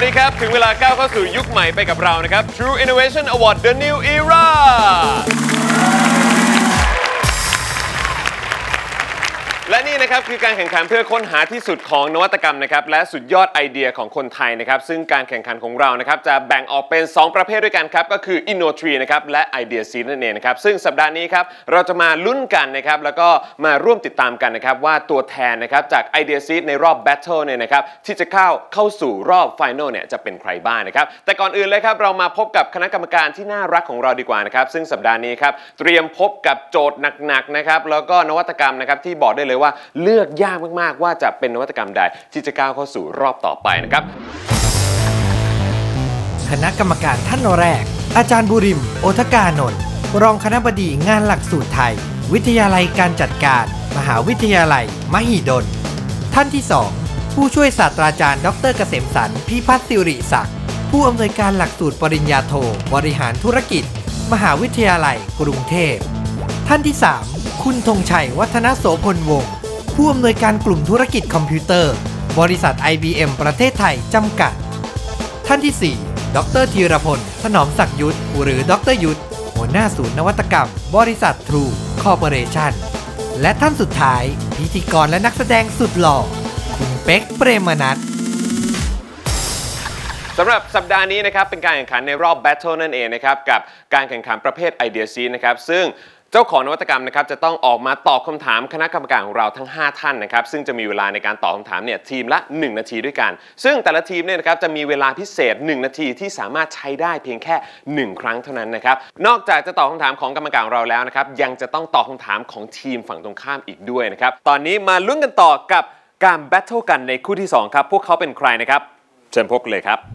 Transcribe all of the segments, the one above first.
ดีครับถึงเวลาก้าวเข้าสู่ยุคใหม่ไปกับเรานะครับ True Innovation Award The New Eraและนี่นะครับคือการแข่งขันเพื่อค้นหาที่สุดของนวัตกรรมนะครับและสุดยอดไอเดียของคนไทยนะครับซึ่งการแข่งขันของเรานะครับจะแบ่งออกเป็น2ประเภทด้วยกันครับก็คือ Inno3 นะครับและ Idea Seed นั่นเองนะครับซึ่งสัปดาห์นี้ครับเราจะมาลุ้นกันนะครับแล้วก็มาร่วมติดตามกันนะครับว่าตัวแทนนะครับจาก Idea Seed ในรอบ Battle เนี่ยนะครับที่จะเข้าสู่รอบ Final เนี่ยจะเป็นใครบ้างนะครับแต่ก่อนอื่นเลยครับเรามาพบกับคณะกรรมการที่น่ารักของเราดีกว่านะครับซึ่งสัปดาห์นี้ครับเตรียมพบกับโจทย์หนักๆนะครับแล้วก็นวัตกรรมนะครับที่บอกได้เลยว่าเลือกยากมากๆว่าจะเป็นนวัตกรรมใดที่จะก้าวเข้าสู่รอบต่อไปนะครับคณะกรรมการท่านแรกอาจารย์บุริมโอทกานนท์รองคณบดีงานหลักสูตรไทยวิทยาลัยการจัดการมหาวิทยาลัยมหิดลท่านที่2ผู้ช่วยศาสตราจารย์ดร.เกษมสรรพิพัฒน์สิริศักดิ์ผู้อำนวยการหลักสูตรปริญญาโทบริหารธุรกิจมหาวิทยาลัยกรุงเทพท่านที่3คุณธงชัยวัฒนโสพลวงศ์ผู้อำนวยการกลุ่มธุรกิจคอมพิวเตอร์บริษัท IBM ประเทศไทยจำกัดท่านที่4ดร.ธีรพลถนอมศักดิ์ยุทธหรือดร.ยุทธหัวหน้าศูนย์นวัตกรรมบริษัท True Corporation และท่านสุดท้ายพิธีกรและนักแสดงสุดหล่อคุณเป๊กเปรมนัสสำหรับสัปดาห์นี้นะครับเป็นการแข่งขันในรอบ Battle นั่นเองนะครับกับการแข่งขันประเภท Idea Seed นะครับซึ่งเจ้าของนวัตกรรมนะครับจะต้องออกมาตอบคำถามคณะกรรมการของเราทั้ง5ท่านนะครับซึ่งจะมีเวลาในการตอบคำถามเนี่ยทีมละ1นาทีด้วยกันซึ่งแต่ละทีมเนี่ยนะครับจะมีเวลาพิเศษ1นาทีที่สามารถใช้ได้เพียงแค่1ครั้งเท่านั้นนะครับนอกจากจะตอบคำถามของกรรมการของเราแล้วนะครับยังจะต้องตอบคำถามของทีมฝั่งตรงข้ามอีกด้วยนะครับตอนนี้มาลุ้นกันต่อกับการแบทเทิลกันในคู่ที่2ครับพวกเขาเป็นใครนะครับเชิญพบเลยครับ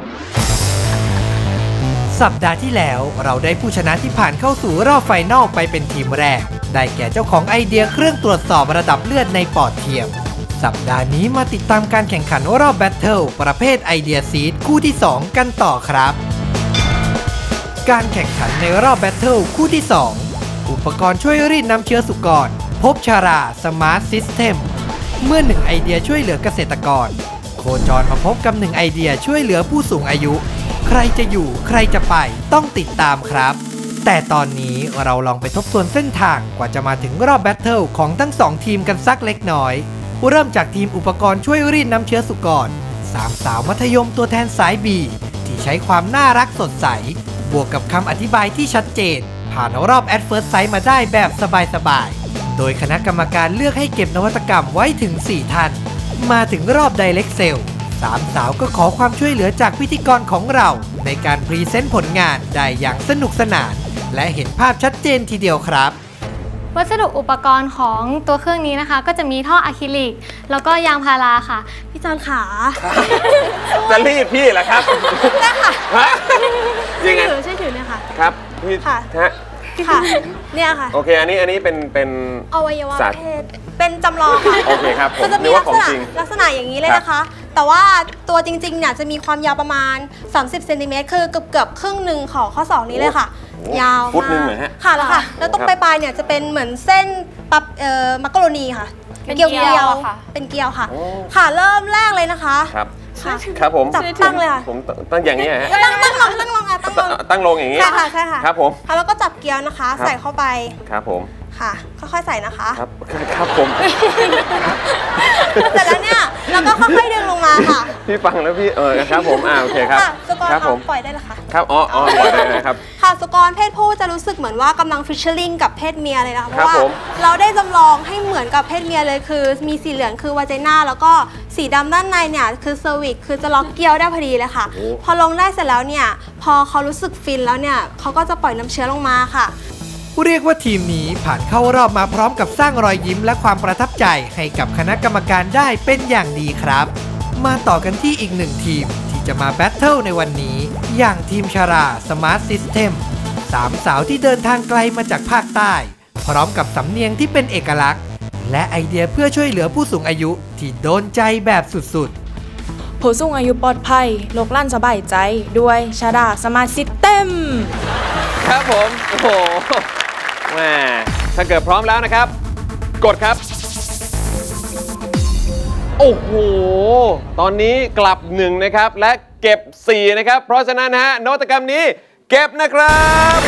สัปดาห์ที่แล้วเราได้ผู้ชนะที่ผ่านเข้าสู่รอบไฟนอลไปเป็นทีมแรกได้แก่เจ้าของไอเดียเครื่องตรวจสอบระดับเลือดในปอดเทียมสัปดาห์นี้มาติดตามการแข่งขันรอบแบทเทิลประเภทไอเดียซีดคู่ที่2กันต่อครับการแข่งขันในรอบแบทเทิลคู่ที่2อุปกรณ์ช่วยรีดน้ำเชื้อสุกรภพชาราสมาร์ทซิสเต็มเมื่อ1ไอเดียช่วยเหลือเกษตรกรโคจรมาพบกับ1ไอเดียช่วยเหลือผู้สูงอายุใครจะอยู่ใครจะไปต้องติดตามครับแต่ตอนนี้เราลองไปทบทวนเส้นทางกว่าจะมาถึงรอบแบทเทิลของทั้ง2ทีมกันสักเล็กน้อยเริ่มจากทีมอุปกรณ์ช่วยรีดน้ำเชื้อสุกร3สาวมัธยมตัวแทนสาย B ที่ใช้ความน่ารักสดใสบวกกับคำอธิบายที่ชัดเจนผ่านรอบ At First Sight มาได้แบบสบายๆโดยคณะกรรมการเลือกให้เก็บนวัตกรรมไว้ถึง4ท่านมาถึงรอบ Direct Sell3สาวก็ขอความช่วยเหลือจากพิธีกรของเราในการพรีเซนต์ผลงานได้อย่างสนุกสนานและเห็นภาพชัดเจนทีเดียวครับวัสดุอุปกรณ์ของตัวเครื่องนี้นะคะก็จะมีท่ออะคริลิกแล้วก็ยางพาราค่ะพี่จอนขาจะรีบพี่เหรอครับได้ค่ะยังไงช่วยถือเนี่ยค่ะครับพี่ค่ะเนี่ยค่ะโอเคอันนี้เป็นอวัยวะเพศเป็นจำลองค่ะโอเคครับก็จะมีลักษณะอย่างนี้เลยนะคะแต่ว่าตัวจริงๆเนี่ยจะมีความยาวประมาณ30เซนติเมตรคือเกือบครึ่งหนึ่งของข้อศอกนี้เลยค่ะยาวฟุตนึงเหรอฮะค่ะแล้วค่ะแล้วตรงปลายๆเนี่ยจะเป็นเหมือนเส้นมักกะโรนีค่ะเป็นเกลียวค่ะเป็นเกลียวค่ะค่ะเริ่มแรกเลยนะคะครับผมจับตั้งเลยค่ะผมตั้งอย่างนี้ฮะตั้งลงตั้งลงอย่างนี้ใช่ค่ะครับผมแล้วก็จับเกลียวนะคะใส่เข้าไปครับผมค่ะค่อยๆใส่นะคะครับผมเสร็จแล้วเนี่ยแล้วก็ค่อยๆดึงลงมาค่ะพี่ฟังแล้วพี่ครับผมโอเคครับสุกรครับปล่อยได้แล้วค่ะครับอ๋อปล่อยได้นะครับค่ะสุกรเพศผู้จะรู้สึกเหมือนว่ากำลังฟิชเชอร์ลิงกับเพศเมียเลยนะคะเพราะว่าเราได้จำลองให้เหมือนกับเพศเมียเลยคือมีสีเหลืองคือวาไจน่าแล้วก็สีดำด้านในเนี่ยคือเซอร์วิกคือจะล็อกเกลียวได้พอดีเลยค่ะพอลงได้เสร็จแล้วเนี่ยพอเขารู้สึกฟินแล้วเนี่ยเขาก็จะปล่อยน้ำเชื้อลงมาค่ะเรียกว่าทีมนี้ผ่านเข้ารอบมาพร้อมกับสร้างรอยยิ้มและความประทับใจให้กับคณะกรรมการได้เป็นอย่างดีครับมาต่อกันที่อีกหนึ่งทีมที่จะมาแบทเทิลในวันนี้อย่างทีมชาราสมาร์ทซิสเต็ม3สาวที่เดินทางไกลมาจากภาคใต้พร้อมกับสำเนียงที่เป็นเอกลักษณ์และไอเดียเพื่อช่วยเหลือผู้สูงอายุที่โดนใจแบบสุดๆผู้สูงอายุปลอดภัยโลกลั่นสบายใจด้วยชาราสมาร์ทซิสเต็มครับผมโอ้โหแม่ถ้าเกิดพร้อมแล้วนะครับกดครับโอ้โหตอนนี้กลับ1นะครับและเก็บ4นะครับเพราะฉะนั้นนะฮะนวัตกรรมนี้เก็บนะครับ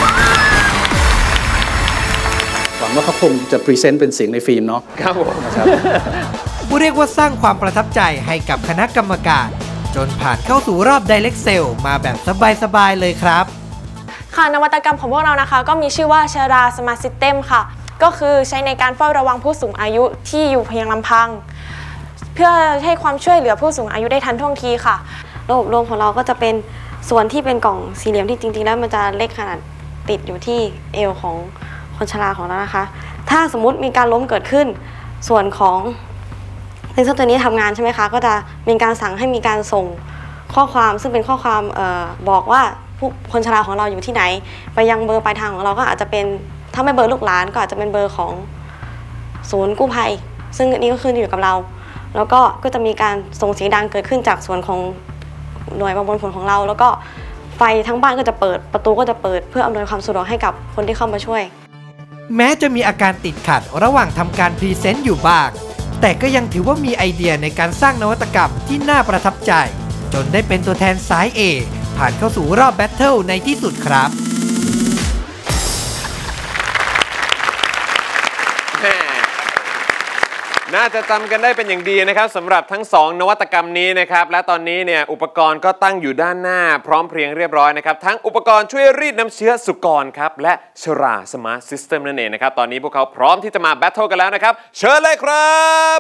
หวังว่าเขาคงจะพรีเซนต์เป็นเสียงในฟิล์มเนาะครับผมนะครับเรียกว่าสร้างความประทับใจให้กับคณะกรรมการจนผ่านเข้าสู่รอบ Direct Sale มาแบบสบายๆเลยครับค่ะนวัตกรรมของพวกเรานะคะก็มีชื่อว่าชรา Smart System ค่ะก็คือใช้ในการเฝ้าระวังผู้สูงอายุที่อยู่เพียงลำพังเพื่อให้ความช่วยเหลือผู้สูงอายุได้ทันท่วงทีค่ะระบบรวมของเราก็จะเป็นส่วนที่เป็นกล่องสี่เหลี่ยมที่จริงๆแล้วมันจะเล็กขนาดติดอยู่ที่เอวของคนชราของเรานะคะถ้าสมมุติมีการล้มเกิดขึ้นส่วนของเซนเซอร์ตัวนี้ทำงานใช่ไหมคะก็จะมีการสั่งให้มีการส่งข้อความซึ่งเป็นข้อความบอกว่าผู้คนชราของเราอยู่ที่ไหนไปยังเบอร์ปลายทางของเราก็อาจจะเป็นถ้าไม่เบอร์ลูกหลานก็อาจจะเป็นเบอร์ของศูนย์กู้ภัยซึ่งอันนี้ก็ขึ้นอยู่กับเราแล้วก็จะมีการส่งเสียงดังเกิดขึ้นจากส่วนของหน่วยบำบัดผลของเราแล้วก็ไฟทั้งบ้านก็จะเปิดประตูก็จะเปิดเพื่ออำนวยความสะดวกให้กับคนที่เข้ามาช่วยแม้จะมีอาการติดขัดระหว่างทำการพรีเซนต์อยู่บ้างแต่ก็ยังถือว่ามีไอเดียในการสร้างนวัตกรรมที่น่าประทับใจจนได้เป็นตัวแทนสาย A ผ่านเข้าสู่รอบแบทเทิลในที่สุดครับน่าจะจำกันได้เป็นอย่างดีนะครับสำหรับทั้ง2นวัตกรรมนี้นะครับและตอนนี้เนี่ยอุปกรณ์ก็ตั้งอยู่ด้านหน้าพร้อมเพรียงเรียบร้อยนะครับทั้งอุปกรณ์ช่วยรีดน้ำเชื้อสุกรครับและชรา Smart System นั่นเองนะครับตอนนี้พวกเขาพร้อมที่จะมาแบทเทิลกันแล้วนะครับเชิญเลยครับ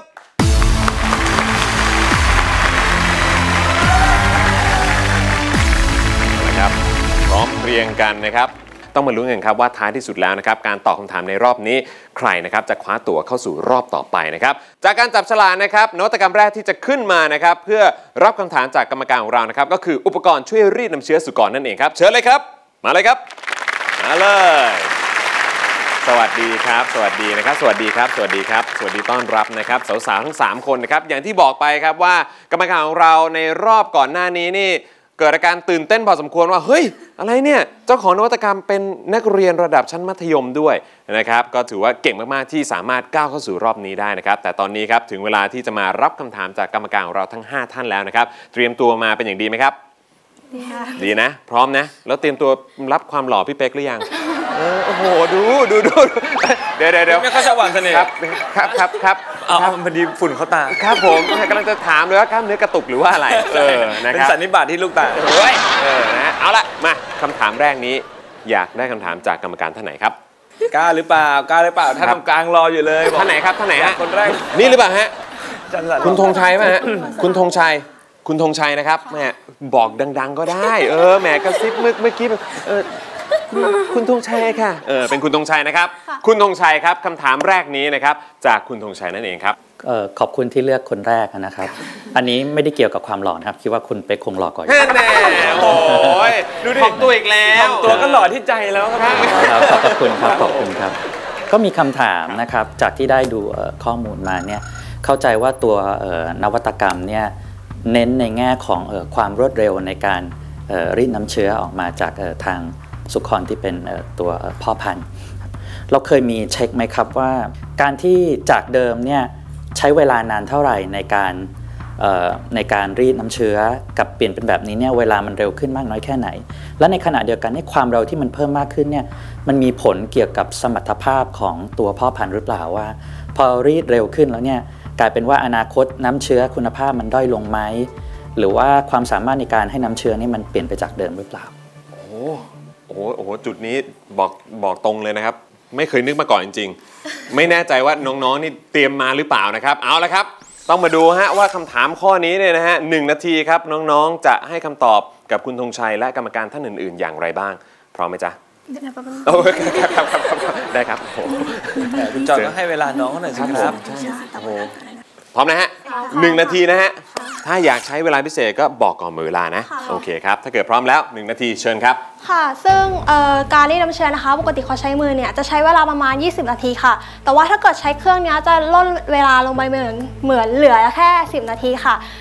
นะครับพร้อมเพรียงกันนะครับต้องมาลุ้นกันครับว่าท้ายที่สุดแล้วนะครับการตอบคำถามในรอบนี้ใครนะครับจะคว้าตั๋วเข้าสู่รอบต่อไปนะครับจากการจับฉลากนะครับนวัตกรรมแรกที่จะขึ้นมานะครับเพื่อรับคำถามจากกรรมการของเรานะครับก็คืออุปกรณ์ช่วยรีดน้ำเชื้อสุกรนั่นเองครับเชิญเลยครับมาเลยครับมาเลยสวัสดีครับสวัสดีนะครับสวัสดีครับสวัสดีครับสวัสดีต้อนรับนะครับสาวๆทั้ง3คนนะครับอย่างที่บอกไปครับว่ากรรมการของเราในรอบก่อนหน้านี้นี่เกิดอาการตื่นเต้นพอสมควรว่าเฮ้ยอะไรเนี่ยเจ้าของนวัตกรรมเป็นนักเรียนระดับชั้นมัธยมด้วยนะครับก็ถือว่าเก่งมากๆที่สามารถก้าวเข้าสู่รอบนี้ได้นะครับแต่ตอนนี้ครับถึงเวลาที่จะมารับคำถามจากกรรมการของเราทั้ง5ท่านแล้วนะครับเตรียมตัวมาเป็นอย่างดีไหมครับดีนะพร้อมนะแล้วเตรียมตัวรับความหล่อพี่เป๊กหรือยังโอ้โหดูเดี๋ยวไม่ค่อยจะหวานเสน่ห์ครับเอาพอดีฝุ่นเข้าตาครับผมกำลังจะถามเลยว่ากล้ามเนื้อกระตุกหรือว่าอะไรนะครับเป็นสันนิบาตที่ลูกตานะเอาละมาคำถามแรกนี้อยากได้คำถามจากกรรมการท่านไหนครับกล้าหรือเปล่ท่านตรงกลางรออยู่เลยท่านไหนครับท่านไหนฮะคนแรกนี่หรือเปล่าฮะคุณธงชัยไหมฮะคุณธงชัยนะครับแม่บอกดังๆก็ได้แหมกระซิบเมื่อกี้คุณธงชัยค่ะเป็นคุณธงชัยนะครับคุณธงชัยครับคำถามแรกนี้นะครับจากคุณธงชัยนั่นเองครับขอบคุณที่เลือกคนแรกนะครับอันนี้ไม่ได้เกี่ยวกับความหล่อครับคิดว่าคุณเป็กคงหล่อกว่าแน่โอ้ยดูดิของตัวอีกแล้วตัวก็หล่อที่ใจแล้วครับขอบคุณครับก็มีคำถามนะครับจากที่ได้ดูข้อมูลมาเนี่ยเข้าใจว่าตัวนวัตกรรมเนี่ยเน้นในแง่ของความรวดเร็วในการรีดน้ำเชื้อออกมาจากทางสุกรที่เป็นตัวพ่อพันธุ์เราเคยมีเช็คไหมครับว่าการที่จากเดิมเนี่ยใช้เวลานานเท่าไหร่ในการรีดน้ำเชื้อกับเปลี่ยนเป็นแบบนี้เนี่ยเวลามันเร็วขึ้นมากน้อยแค่ไหนและในขณะเดียวกันความเร็วที่มันเพิ่มมากขึ้นเนี่ยมันมีผลเกี่ยวกับสมรรถภาพของตัวพ่อพันธุ์หรือเปล่าว่าพอรีดเร็วขึ้นแล้วเนี่ยกลายเป็นว่าอนาคตน้ำเชื้อคุณภาพมันด้อยลงไหมหรือว่าความสามารถในการให้น้ำเชื้อนี่มันเปลี่ยนไปจากเดิมหรือเปล่าโอ้โหจุดนี้บอกตรงเลยนะครับไม่เคยนึกมาก่อนจริงๆไม่แน่ใจว่าน้องๆนี่เตรียมมาหรือเปล่านะครับเอาละครับต้องมาดูฮะว่าคำถามข้อนี้เนี่ยนะฮะ1 นาทีครับน้องๆจะให้คำตอบกับคุณธงชัยและกรรมการท่านอื่นๆอย่างไรบ้างพร้อมไหมจ๊ะครับได้ครับคุณจอดก็ให้เวลาน้องหน่อยสิครับพร้อมนะฮะ1 นาทีนะฮะถ้าอยากใช้เวลาพิเศษก็บอกก่อนเวลานะโอเคครับถ้าเกิดพร้อมแล้ว1 นาทีเชิญครับค่ะซึ่งการรีดน้ำเชื้อนะคะปกติเขาใช้มือเนี่ยจะใช้เวลาประมาณ20 นาทีค่ะแต่ว่าถ้าเกิดใช้เครื่องนี้จะลดเวลาลงไปเหมือนเหลือแค่10 นาทีค่ะซึ่ง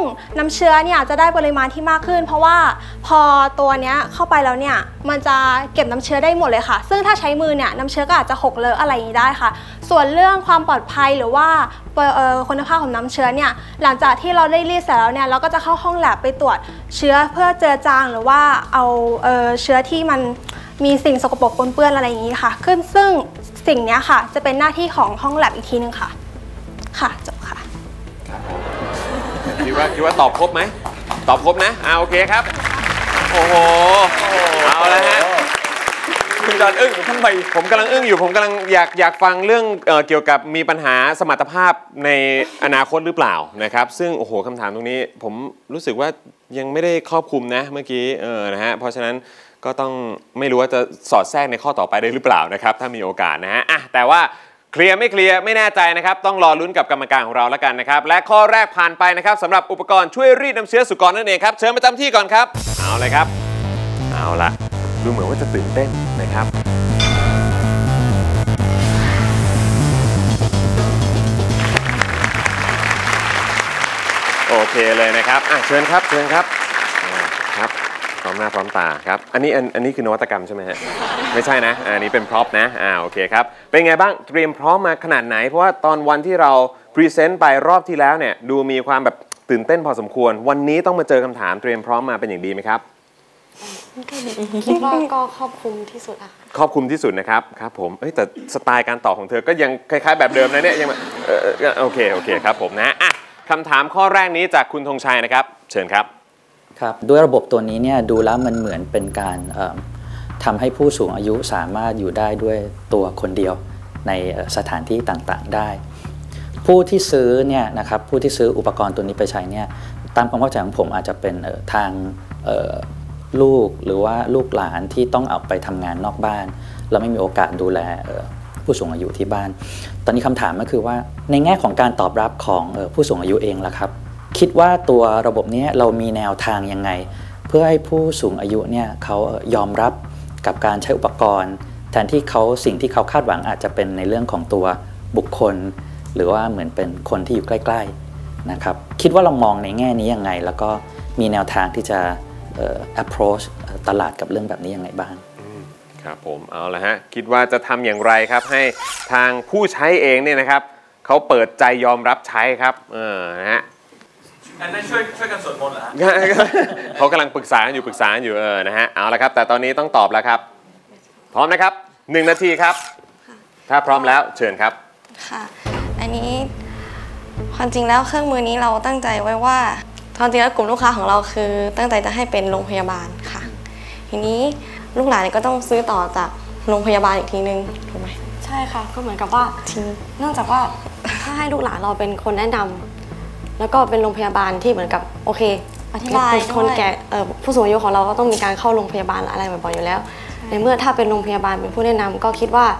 น้ำเชื้อเนี่ยจะได้ปริมาณที่มากขึ้นเพราะว่าพอตัวเนี้ยเข้าไปแล้วเนี่ยมันจะเก็บน้ำเชื้อได้หมดเลยค่ะซึ่งถ้าใช้มือเนี่ยน้ำเชื้อก็อาจจะหกเลอะอะไรอย่างนี้ได้ค่ะส่วนเรื่องความปลอดภัยหรือว่าคุณภาพของน้ำเชื้อเนี่ยหลังจากที่เราได้รีดเสร็จแล้วเนี่ยเราก็จะเข้าห้องแลบไปตรวจเชื้อเพื่อเจือจางหรือว่าเอาเชื้อที่มันมีสิ่งสกปรกปนเปื้อนอะไรอย่างนี้ค่ะซึ่งสิ่งนี้ค่ะจะเป็นหน้าที่ของห้องแลบอีกทีนึงค่ะค่ะจบค่ะคิดว่าตอบครบไหมตอบครบนะโอเคครับโอ้โหเอาแล้วฮะคุณจอนอึ้งทำไมผมกำลังอึ้งอยู่ผมกำลังอยากฟังเรื่องเกี่ยวกับมีปัญหาสมรรถภาพในอนาคตหรือเปล่านะครับซึ่งโอ้โหคำถามตรงนี้ผมรู้สึกว่ายังไม่ได้ครอบคลุมนะเมื่อกี้นะฮะเพราะฉะนั้นก็ต้องไม่รู้ว่าจะสอดแทรกในข้อต่อไปได้หรือเปล่านะครับถ้ามีโอกาสนะฮะแต่ว่าเคลียร์ไม่เคลียร์ไม่แน่ใจนะครับต้องรอลุ้นกับกรรมการของเราแล้วกันนะครับและข้อแรกผ่านไปนะครับสำหรับอุปกรณ์ช่วยรีดน้ำเชื้อสุกรนั่นเองครับเชิญประจำที่ก่อนครับเอาเลยครับเอาละดูเหมือนว่าจะตื่นเต้นนะครับโอเคเลยนะครับเชิญครับครับพร้อมหน้าพร้อมตาครับอันนี้คือนวัตกรรมใช่ไหมฮะไม่ใช่นะอันนี้เป็นพร็อพนะโอเคครับเป็นไงบ้างเตรียมพร้อมมาขนาดไหนเพราะว่าตอนวันที่เราพรีเซนต์ไปรอบที่แล้วเนี่ยดูมีความแบบตื่นเต้นพอสมควรวันนี้ต้องมาเจอคำถามเตรียมพร้อมมาเป็นอย่างดีไหมครับคิดว่าก็ครอบคลุมที่สุดอะครอบคลุมที่สุดนะครับครับผมแต่สไตล์การตอบของเธอก็ยังคล้ายๆแบบเดิมนะเนี่ยยังโอเคครับผมนะคำถามข้อแรกนี้จากคุณธงชัยนะครับเชิญครับครับด้วยระบบตัวนี้เนี่ยดูแล้วมันเหมือนเป็นการทำให้ผู้สูงอายุสามารถอยู่ได้ด้วยตัวคนเดียวในสถานที่ต่างๆได้ผู้ที่ซื้อเนี่ยนะครับผู้ที่ซื้ออุปกรณ์ตัวนี้ไปใช้เนี่ยตามความเข้าใจของผมอาจจะเป็นทางลูกหรือว่าลูกหลานที่ต้องออกไปทำงานนอกบ้านแล้วไม่มีโอกาสดูแลผู้สูงอายุที่บ้านตอนนี้คำถามก็คือว่าในแง่ของการตอบรับของผู้สูงอายุเองล่ะครับคิดว่าตัวระบบนี้เรามีแนวทางยังไงเพื่อให้ผู้สูงอายุเนี่ยเขายอมรับกับการใช้อุปกรณ์แทนที่สิ่งที่เขาคาดหวังอาจจะเป็นในเรื่องของตัวบุคคลหรือว่าเหมือนเป็นคนที่อยู่ใกล้ๆนะครับคิดว่าเรามองในแง่นี้ยังไงแล้วก็มีแนวทางที่จะapproach ตลาดกับเรื่องแบบนี้ยังไงบ้างครับผมเอาละฮะคิดว่าจะทำอย่างไรครับให้ทางผู้ใช้เองเนี่ยนะครับเขาเปิดใจยอมรับใช้ครับนะฮะอันนั้นช่วยกันสวดมนต์เหรอเขากำลังปรึกษาอยู่นะฮะเอาละครับแต่ตอนนี้ต้องตอบแล้วครับพร้อมนะครับ1 นาทีครับถ้าพร้อมแล้วเชิญครับค่ะอันนี้ความจริงแล้วเครื่องมือนี้เราตั้งใจไว้ว่าความจริงแล้วกลุ่มลูกค้าของเราคือตั้งใจจะให้เป็นโรงพยาบาลค่ะทีนี้ลูกหลานก็ต้องซื้อต่อจากโรงพยาบาลอีกทีนึงถูกไหมใช่ค่ะก็เหมือนกับว่าเนื่องจากว่าถ้าให้ลูกหลานเราเป็นคนแนะนำแล้วก็เป็นโรงพยาบาลที่เหมือนกับโอเคอธิบายคนแก่ผู้สูงอายุของเราก็ต้องมีการเข้าโรงพยาบาลอะไรบ่อยๆอยู่แล้วในเมื่อถ้าเป็นโรงพยาบาลเป็นผู้แนะนำก็คิดว่า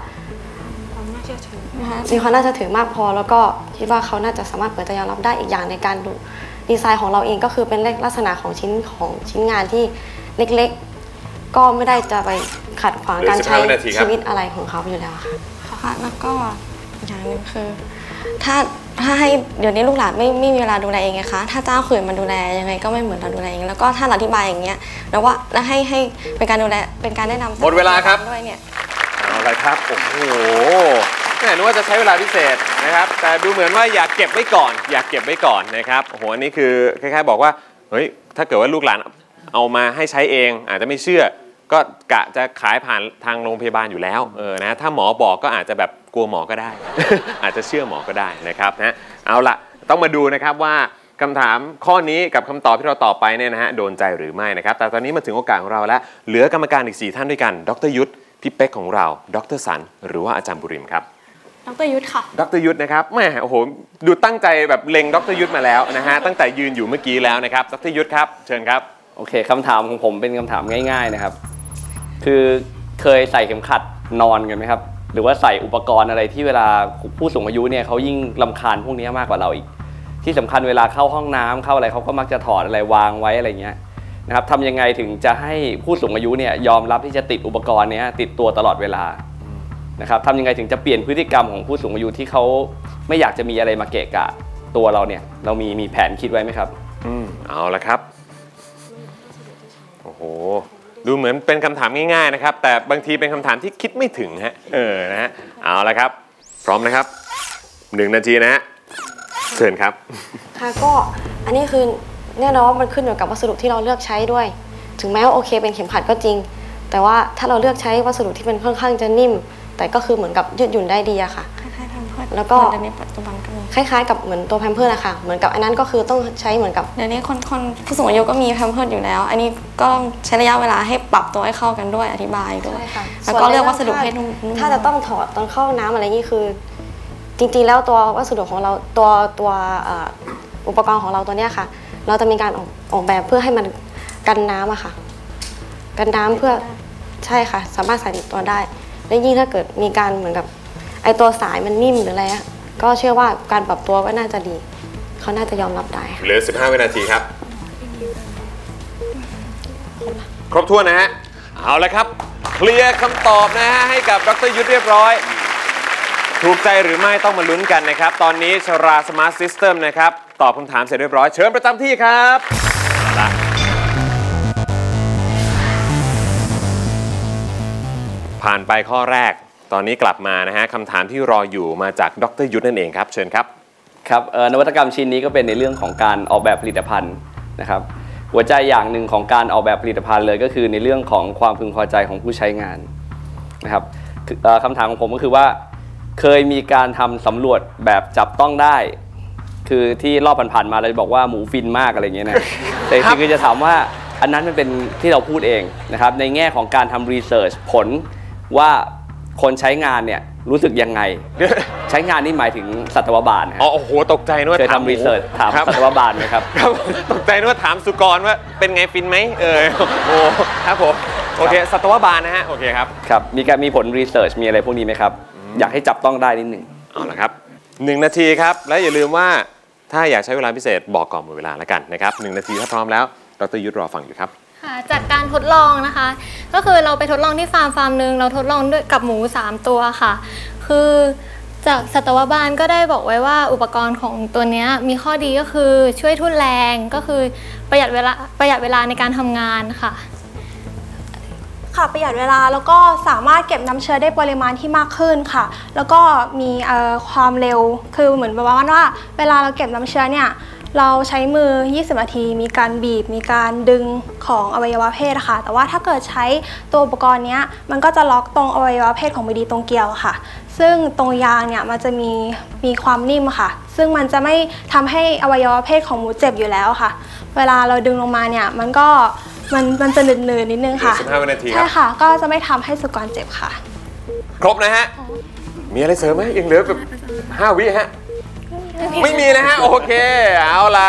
มีความน่าเชื่อถือมากพอแล้วก็คิดว่าเขาน่าจะสามารถเปิดใจยอมรับได้อีกอย่างในการดูดีไซน์ของเราเองก็คือเป็นลักษณะของชิ้นงานที่เล็กๆก็ไม่ได้จะไปขัดขวางการใช้ชีวิตอะไรของเขาอยู่แล้วค่ะแล้วก็อย่างนึงคือถ้าให้เดี๋ยวนี้ลูกหลานไม่มีเวลาดูแลเองไงคะถ้าจ้างคนอื่นมาดูแลยังไงก็ไม่เหมือนเราดูแลเองแล้วก็ถ้าเราอธิบายอย่างเงี้ยแล้วว่าให้เป็นการดูแลเป็นการแนะนำหมดเวลาครับด้วยเนี่ยเอาละครับโอ้โหนึกว่าจะใช้เวลาพิเศษนะครับแต่ดูเหมือนว่าอยากเก็บไว้ก่อนนะครับโอ้โหอันนี้คือคล้ายๆบอกว่าเฮ้ยถ้าเกิดว่าลูกหลานเอามาให้ใช้เองอาจจะไม่เชื่อก็กะจะขายผ่านทางโรงพยาบาลอยู่แล้วนะถ้าหมอบอกก็อาจจะแบบกลัวหมอก็ได้ อาจจะเชื่อหมอก็ได้นะครับนะเอาละต้องมาดูนะครับว่าคำถามข้อนี้กับคำตอบที่เราตอบไปเนี่ยนะฮะโดนใจหรือไม่นะครับแต่ตอนนี้มาถึงโอกาสของเราแล้วเหลือกรรมการอีก4ท่านด้วยกันดร.ยุทธพี่เป๊กของเราดร.สันหรือว่าอาจารย์บุริมครับดร.ยุทธค่ะดร.ยุทธนะครับแหมโอ้โหดูตั้งใจแบบเล็งดร.ยุทธมาแล้วนะฮะตั้งแต่ยืนอยู่เมื่อกี้แล้วนะครับดร.ยุทธครับเชิญครับโอเคคำถามของผมเป็นคำถามง่ายๆนะครับคือเคยใส่เข็มขัดนอนกันไหมครับหรือว่าใส่อุปกรณ์อะไรที่เวลาผู้สูงอายุเนี่ยเขายิ่งรำคาญพวกนี้มากกว่าเราอีกที่สำคัญเวลาเข้าห้องน้ำเข้าอะไรเขาก็มักจะถอดอะไรวางไว้อะไรเงี้ยนะครับทำยังไงถึงจะให้ผู้สูงอายุเนี่ยยอมรับที่จะติดอุปกรณ์นี้ติดตัวตลอดเวลานะครับทำยังไงถึงจะเปลี่ยนพฤติกรรมของผู้สูงอายุที่เขาไม่อยากจะมีอะไรมาเกะกะตัวเราเนี่ยเรามีแผนคิดไว้ไหมครับเอาละครับโอ้โหดูเหมือนเป็นคำถามง่ายๆนะครับแต่บางทีเป็นคำถามที่คิดไม่ถึงฮะนะฮะเอาละครับพร้อมนะครับ1 นาทีนะฮะเชิญครับค่ะก็อันนี้คือแน่นอนว่ามันขึ้นอยู่กับวัสดุที่เราเลือกใช้ด้วยถึงแม้ว่าโอเคเป็นเข็มขัดก็จริงแต่ว่าถ้าเราเลือกใช้วัสดุที่เป็นค่อนข้างจะนิ่มแต่ก็คือเหมือนกับยืดหยุ่นได้ดีอะค่ะแล้วก็ในปัจจุบันก็มีคล้ายๆกับเหมือนตัวแพมเพิร์สอะค่ะเหมือนกับอันนั้นก็คือต้องใช้เหมือนกับเดี๋ยวนี้คนผู้สูงอายุก็มีแพมเพิร์สอยู่แล้วอันนี้ก็ใช้ระยะเวลาให้ปรับตัวให้เข้ากันด้วยอธิบายด้วยแล้วก็เลือกวัสดุให้นุ่มถ้าจะต้องถอดตอนเข้าน้ำอะไรนี่คือจริงๆแล้วตัววัสดุของเราตัวอุปกรณ์ของเราตัวเนี้ยค่ะเราจะมีการออกแบบเพื่อให้มันกันน้ำอะค่ะกันน้ำเพื่อใช่ค่ะสามารถใส่ติดตัวได้และยิ่งถ้าเกิดมีการเหมือนกับไอตัวสายมันนิ่มหรืออะไรก็เชื่อว่าการปรับตัวก็น่าจะดีเขาน่าจะยอมรับได้ค่ะเหลือ15 วินาทีครับครบถ้วนนะฮะเอาละครับเคลียร์คำตอบนะฮะให้กับดร.ยุทธเรียบร้อยถูกใจหรือไม่ต้องมาลุ้นกันนะครับตอนนี้ชราสมาร์ทซิสเต็มนะครับตอบคำถามเสร็จเรียบร้อยเชิญประจำที่ครับผ่านไปข้อแรกตอนนี้กลับมานะฮะคำถามที่รออยู่มาจากดร.ยุทธนั่นเองครับเชิญครับครับนวัตกรรมชิ้นนี้ก็เป็นในเรื่องของการออกแบบผลิตภัณฑ์นะครับหัวใจอย่างหนึ่งของการออกแบบผลิตภัณฑ์เลยก็คือในเรื่องของความพึงพอใจของผู้ใช้งานนะครับคำถามของผมก็คือว่าเคยมีการทำสำรวจแบบจับต้องได้คือที่รอบผ่านๆมาเราจะบอกว่าหมูฟินมากอะไรเงี้ยนะแต่จริงๆคือจะถามว่าอันนั้นมันเป็นที่เราพูดเองนะครับในแง่ของการทำรีเสิร์ชผลว่าคนใช้งานเนี่ยรู้สึกยังไงใช้งานนี่หมายถึงสัตวบาลโอ้โหตกใจนึกว่าเคยทำรีเสิร์ชถามสัตวบาลไหมครับตกใจนึกว่าถามสุกรว่าเป็นไงฟินไหมโอ้ครับผมโอเคสัตวบาลนะฮะโอเคครับครับมีผลรีเสิร์ชมีอะไรพวกนี้ไหมครับอยากให้จับต้องได้นิดหนึ่งเอาละครับ1 นาทีครับและอย่าลืมว่าถ้าอยากใช้เวลาพิเศษบอกก่อนหมดเวลาแล้วกันนะครับ1 นาทีถ้าพร้อมแล้วดร.ยุทธรอฟังอยู่ครับจากการทดลองนะคะก็คือเราไปทดลองที่ฟาร์มนึงเราทดลองด้วยกับหมู3 ตัวค่ะคือจากสัตวบาลก็ได้บอกไว้ว่าอุปกรณ์ของตัวนี้มีข้อดีก็คือช่วยทุ่นแรงก็คือประหยัดเวลาในการทำงานค่ะประหยัดเวลาแล้วก็สามารถเก็บน้ำเชื้อได้ปริมาณที่มากขึ้นค่ะแล้วก็มีความเร็วคือเหมือนประมาณว่าเวลาเราเก็บน้ำเชื้อเนี่ยเราใช้มือ20 นาทีมีการบีบมีการดึงของอวัยวะเพศค่ะแต่ว่าถ้าเกิดใช้ตัวอุปกรณ์นี้มันก็จะล็อกตรงอวัยวะเพศของบีดีตรงเกลียวค่ะซึ่งตรงยางเนี่ยมันจะมีความนิ่มค่ะซึ่งมันจะไม่ทำให้อวัยวะเพศของหมูเจ็บอยู่แล้วค่ะเวลาเราดึงลงมาเนี่ยมันจะหนืดๆนิดนึงค่ะ 15 วินาทีใช่ค่ะก็จะไม่ทำให้สุกรเจ็บค่ะครบนะฮะมีอะไรเสริมไหมยังเหลือแบบ5 วิฮะไม่มีนะฮะโอเคเอาละ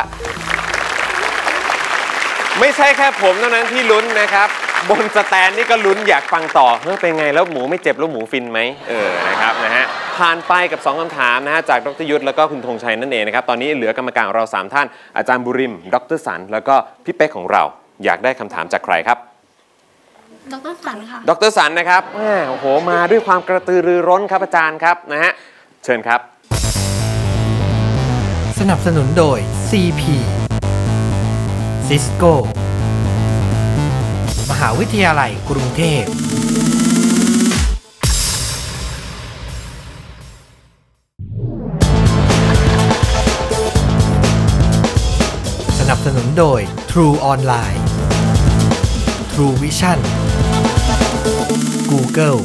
ไม่ใช่แค่ผมเท่านั้นที่ลุ้นนะครับบนสแตนนี่ก็ลุ้นอยากฟังต่อเป็นไงแล้วหมูไม่เจ็บแล้วหมูฟินไหมนะครับนะฮะผ่านไปกับ2 คำถามนะฮะจากดร.ยุทธแล้วก็คุณธงชัยนั่นเองนะครับตอนนี้เหลือกรรมการเรา3 ท่านอาจารย์บุริมดร.สันแล้วก็พี่เป๊กของเราอยากได้คำถามจากใครครับดร.สันค่ะดร.สันนะครับโอ้โหมาด้วยความกระตือรือร้นครับอาจารย์ครับนะฮะเชิญครับสนับสนุนโดย CP Cisco มหาวิทยาลัยกรุงเทพสนับสนุนโดย True Online True Vision Google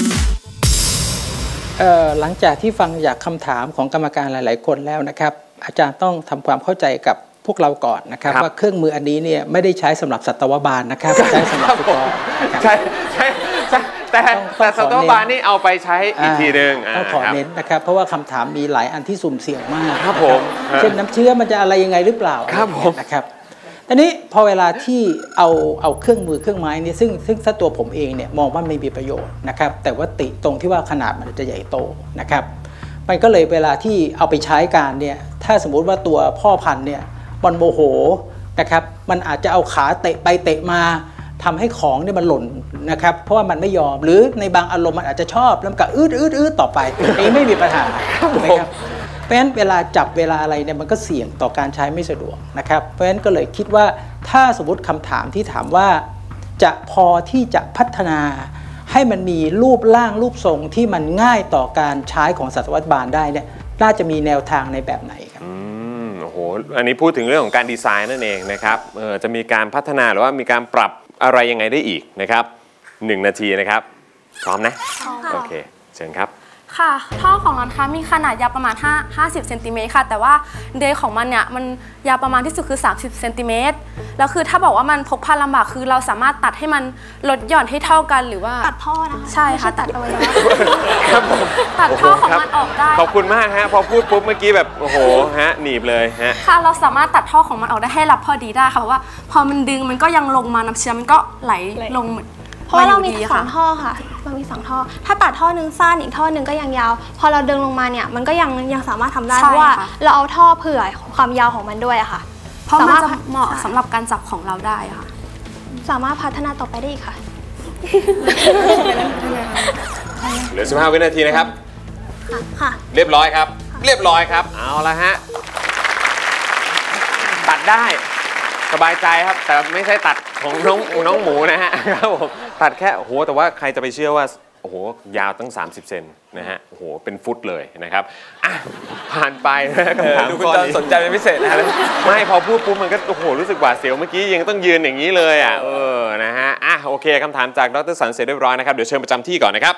หลังจากที่ฟังจากคำถามของกรรมการหลายๆคนแล้วนะครับอาจารย์ต้องทำความเข้าใจกับพวกเราก่อนนะครับว่าเครื่องมืออันนี้เนี่ยไม่ได้ใช้สำหรับสัตวบาลนะครับใช้สำหรับสุกรใช่แต่สัตวบาลนี่เอาไปใช้อีกทีนึงต้องขอเน้นนะครับเพราะว่าคำถามมีหลายอันที่สุ่มเสี่ยงมากครับผมเช่นน้ำเชื้อมันจะอะไรยังไงหรือเปล่าครับผมนะครับทีนี้พอเวลาที่เอาเครื่องมือเครื่องไม้นี่ซึ่งถ้าตัวผมเองเนี่ยมองว่าไม่มีประโยชน์นะครับแต่ว่าติตรงที่ว่าขนาดมันจะใหญ่โตนะครับมันก็เลยเวลาที่เอาไปใช้การเนี่ยถ้าสมมุติว่าตัวพ่อพันธุ์เนี่ยมันโมโหนะครับมันอาจจะเอาขาเตะไปเตะมาทำให้ของเนี่ยมันหล่นนะครับเพราะว่ามันไม่ยอมหรือในบางอารมณ์มันอาจจะชอบแล้วก็อืดต่อไปอันนี้ไม่มีปัญหาถูกไหมครับราะฉะนั้นเวลาจับเวลาอะไรเนี่ยมันก็เสี่ยงต่อการใช้ไม่สะดวกนะครับเพราะฉะนั้นก็เลยคิดว่าถ้าสมมติคำถามที่ถามว่าจะพอที่จะพัฒนาให้มันมีรูปร่างรูปทรงที่มันง่ายต่อการใช้ของสัตวบาลได้เนี่ยน่าจะมีแนวทางในแบบไหนครับโอ้โหอันนี้พูดถึงเรื่องของการดีไซน์นั่นเองนะครับจะมีการพัฒนาหรือว่ามีการปรับอะไรยังไงได้อีกนะครับ1 นาทีนะครับพร้อมนะโอเคเชิญครับค่ะท่อของเรานะคะมีขนาดยาวประมาณ50เซนติเมตรค่ะแต่ว่าเดย์ของมันเนี่ยมันยาวประมาณที่สุดคือ30เซนติเมตรแล้วคือถ้าบอกว่ามันพกพาลำบากคือเราสามารถตัดให้มันลดหย่อนให้เท่ากันหรือว่าตัดท่อนะคะใช่ค่ะตัดอวัยวะครับผมตัดท่อของมันออกได้ขอบคุณมากฮะพอพูดปุ๊บเมื่อกี้แบบโอ้โหฮะหนีบเลยฮะค่ะเราสามารถตัดท่อของมันออกได้ให้รับพอดีได้ค่ะเพราะว่าพอมันดึงมันก็ยังลงมาน้ำเชื้อมันก็ไหลลงเพราะเรามี2 ท่อค่ะเรามี2 ท่อถ้าตัดท่อนึงสั้นอีกท่อนึงก็ยังยาวพอเราดึงลงมาเนี่ยมันก็ยังสามารถทำได้เพราะว่าเราเอาท่อเผื่อความยาวของมันด้วยอะค่ะเพราะมันจะเหมาะสำหรับการจับของเราได้ค่ะสามารถพัฒนาต่อไปได้อีกค่ะเหลือ15 วินาทีนะครับค่ะเรียบร้อยครับเรียบร้อยครับเอาละฮะตัดได้สบายใจครับแต่ไม่ใช่ตัดของน้องหมูนะฮะครับผมตัดแค่โอ้โหแต่ว่าใครจะไปเชื่อว่าโอ้โหยาวตั้ง30เซนนะฮะโอ้โหเป็นฟุตเลยนะครับผ่านไปนะคำถามคุณจอนสนใจเป็นพิเศษนะไม่พอพูดปุ๊บมันก็โอ้โหรู้สึกหวาดเสียวเมื่อกี้ยังต้องยืนอย่างนี้เลยอ่ะนะฮะโอเคคำถามจากดร.สันเสร็จเรียบร้อยนะครับเดี๋ยวเชิญประจำที่ก่อนนะครับ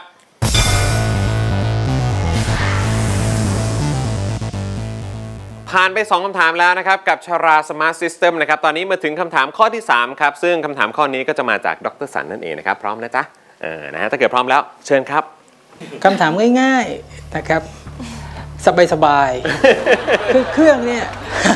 ผ่านไป2 คำถามแล้วนะครับกับชรา Smart System นะครับตอนนี้มาถึงคำถามข้อที่3ครับซึ่งคำถามข้อนี้ก็จะมาจากดร.สันนั่นเองนะครับพร้อมนะจ๊ะนะฮะถ้าเกิดพร้อมแล้วเชิญครับคำถามง่ายๆนะครับสบายๆคือเครื่องเนี่ย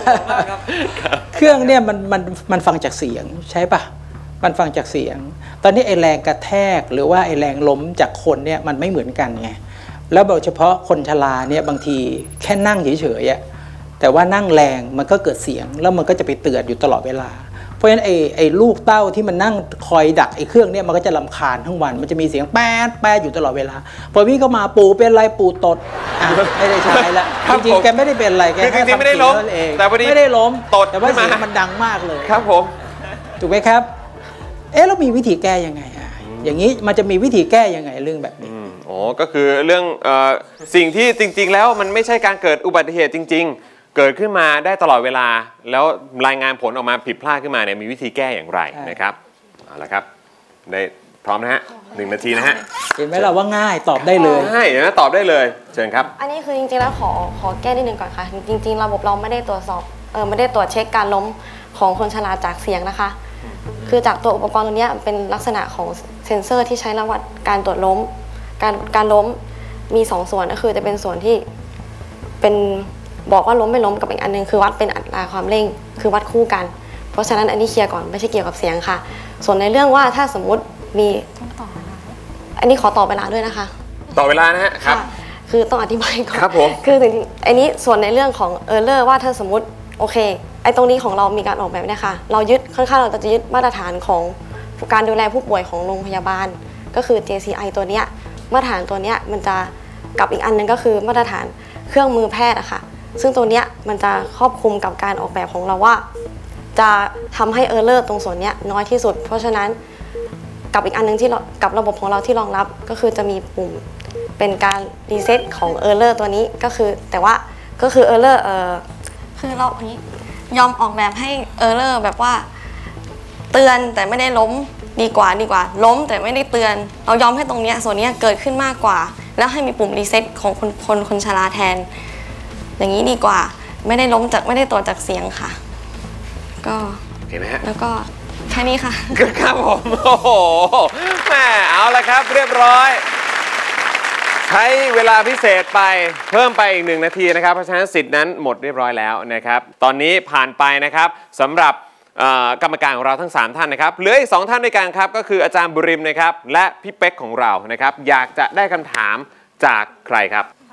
มันฟังจากเสียงใช่ปะมันฟังจากเสียงตอนนี้ไอแรงกระแทกหรือว่าไอแรงล้มจากคนเนี่ยมันไม่เหมือนกันไงแล้วโดยเฉพาะคนชราเนี่ยบางทีแค่นั่งเฉยๆแต่ว่านั่งแรงมันก็เกิดเสียงแล้วมันก็จะไปเตือนอยู่ตลอดเวลาเพราะฉะนั้นไอ้ลูกเต้าที่มันนั่งคอยดักไอ้เครื่องเนี่ยมันก็จะรำคาญทั้งวันมันจะมีเสียงแป๊ดอยู่ตลอดเวลาพอพี่ก็มาปู่เป็นไรปู่ตดไม่ได้ใช้ละจริงๆแกไม่ได้เป็นไรแกแค่ทำไม่ได้ล้มแต่พอดีไม่ได้ล้มตดแต่ว่าเสียงมันดังมากเลยครับผมถูกไหมครับแล้วมีวิธีแก้ยังไงอย่างนี้มันจะมีวิธีแก้ยังไงเรื่องแบบนี้ก็คือเรื่องสิ่งที่จริงๆแล้วมันไม่ใช่การเกิดอุบัติเหตุจริงๆเกิดขึ้นมาได้ตลอดเวลาแล้วรายงานผลออกมาผิดพลาดขึ้นมาเนี่ยมีวิธีแก้อย่างไรนะครับเอาละครับได้พร้อมนะฮะ1 นาทีนะฮะเห็นไหมเราว่าง่ายตอบได้เลยง่ายนะตอบได้เลยเชิญครับอันนี้คือจริงๆแล้วขอแก้นิดนึงก่อนค่ะจริงๆระบบเราไม่ได้ตรวจสอบไม่ได้ตรวจเช็คการล้มของคนชราจากเสียงนะคะคือจากตัวอุปกรณ์ตัวนี้เป็นลักษณะของเซ็นเซอร์ที่ใช้ระวัดการตรวจล้มการล้มมี2 ส่วนก็คือจะเป็นส่วนที่เป็นบอกว่าล้มไม่ล้มกับอีกอันนึงคือวัดเป็นอัตราความเร่งคือวัดคู่กันเพราะฉะนั้นอันนี้เคลียร์ก่อนไม่ใช่เกี่ยวกับเสียงค่ะส่วนในเรื่องว่าถ้าสมมุติมีอันนี้ขอต่อเวลาด้วยนะคะต่อเวลานะฮะครับคือต้องอธิบายก่อนครับผมคือถึงอันนี้ส่วนในเรื่องของว่าถ้าสมมุติโอเคไอ้ตรงนี้ของเรามีการออกแบบเนี่ยค่ะเรายึดค่อนข้างเราจะยึดมาตรฐานของการดูแลผู้ป่วยของโรงพยาบาลก็คือ JCI ตัวเนี้ยมาตรฐานตัวเนี้ยมันจะกับอีกอันนึงก็คือมาตรฐานเครื่องมือแพทย์อะค่ะซึ่งตัวเนี้ยมันจะครอบคลุมกับการออกแบบของเราว่าจะทำให้ตรงส่วนเนี้ยน้อยที่สุดเพราะฉะนั้นกับอีกอันนึงที่กับระบบของเราที่รองรับก็คือจะมีปุ่มเป็นการรีเซ็ตของตัวนี้ก็คือแต่ว่าก็คือคือเราอย่างนี้ยอมออกแบบให้แบบว่าเตือนแต่ไม่ได้ล้มดีกว่าล้มแต่ไม่ได้เตือนเรายอมให้ตรงเนี้ยส่วนนี้เกิดขึ้นมากกว่าแล้วให้มีปุ่มรีเซ็ตของคนชราแทนอย่างนี้ดีกว่าไม่ได้ล้มจากไม่ได้ตัวจากเสียงค่ะก็เห็นไหมฮะแล้วก็แค่นี้ค่ะครับผมโอ้โหแม่เอาละครับเรียบร้อยใช้เวลาพิเศษไปเพิ่มไปอีก1 นาทีนะครับเพราะฉะนั้นสิทธิ์นั้นหมดเรียบร้อยแล้วนะครับตอนนี้ผ่านไปนะครับสำหรับกรรมการของเราทั้ง3 ท่านนะครับเหลืออีก2 ท่านด้วยกันครับก็คืออาจารย์บุริมนะครับและพี่เป๊กของเรานะครับอยากจะได้คำถามจากใครครับ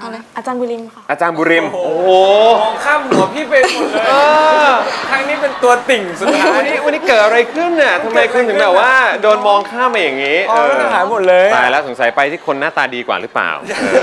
อาจารย์บุริมค่ะอาจารย์บุริมโอ้โหข้ามหัวพี่ไปหมดเลยครั้งนี้เป็นตัวติ่งสุดท้ายวันนี้เกิดอะไรขึ้นเนี่ยทำไมคุณถึงแบบว่าโดนมองข้ามมาอย่างนี้หายหมดเลยตายแล้วสงสัยไปที่คนหน้าตาดีกว่าหรือเปล่า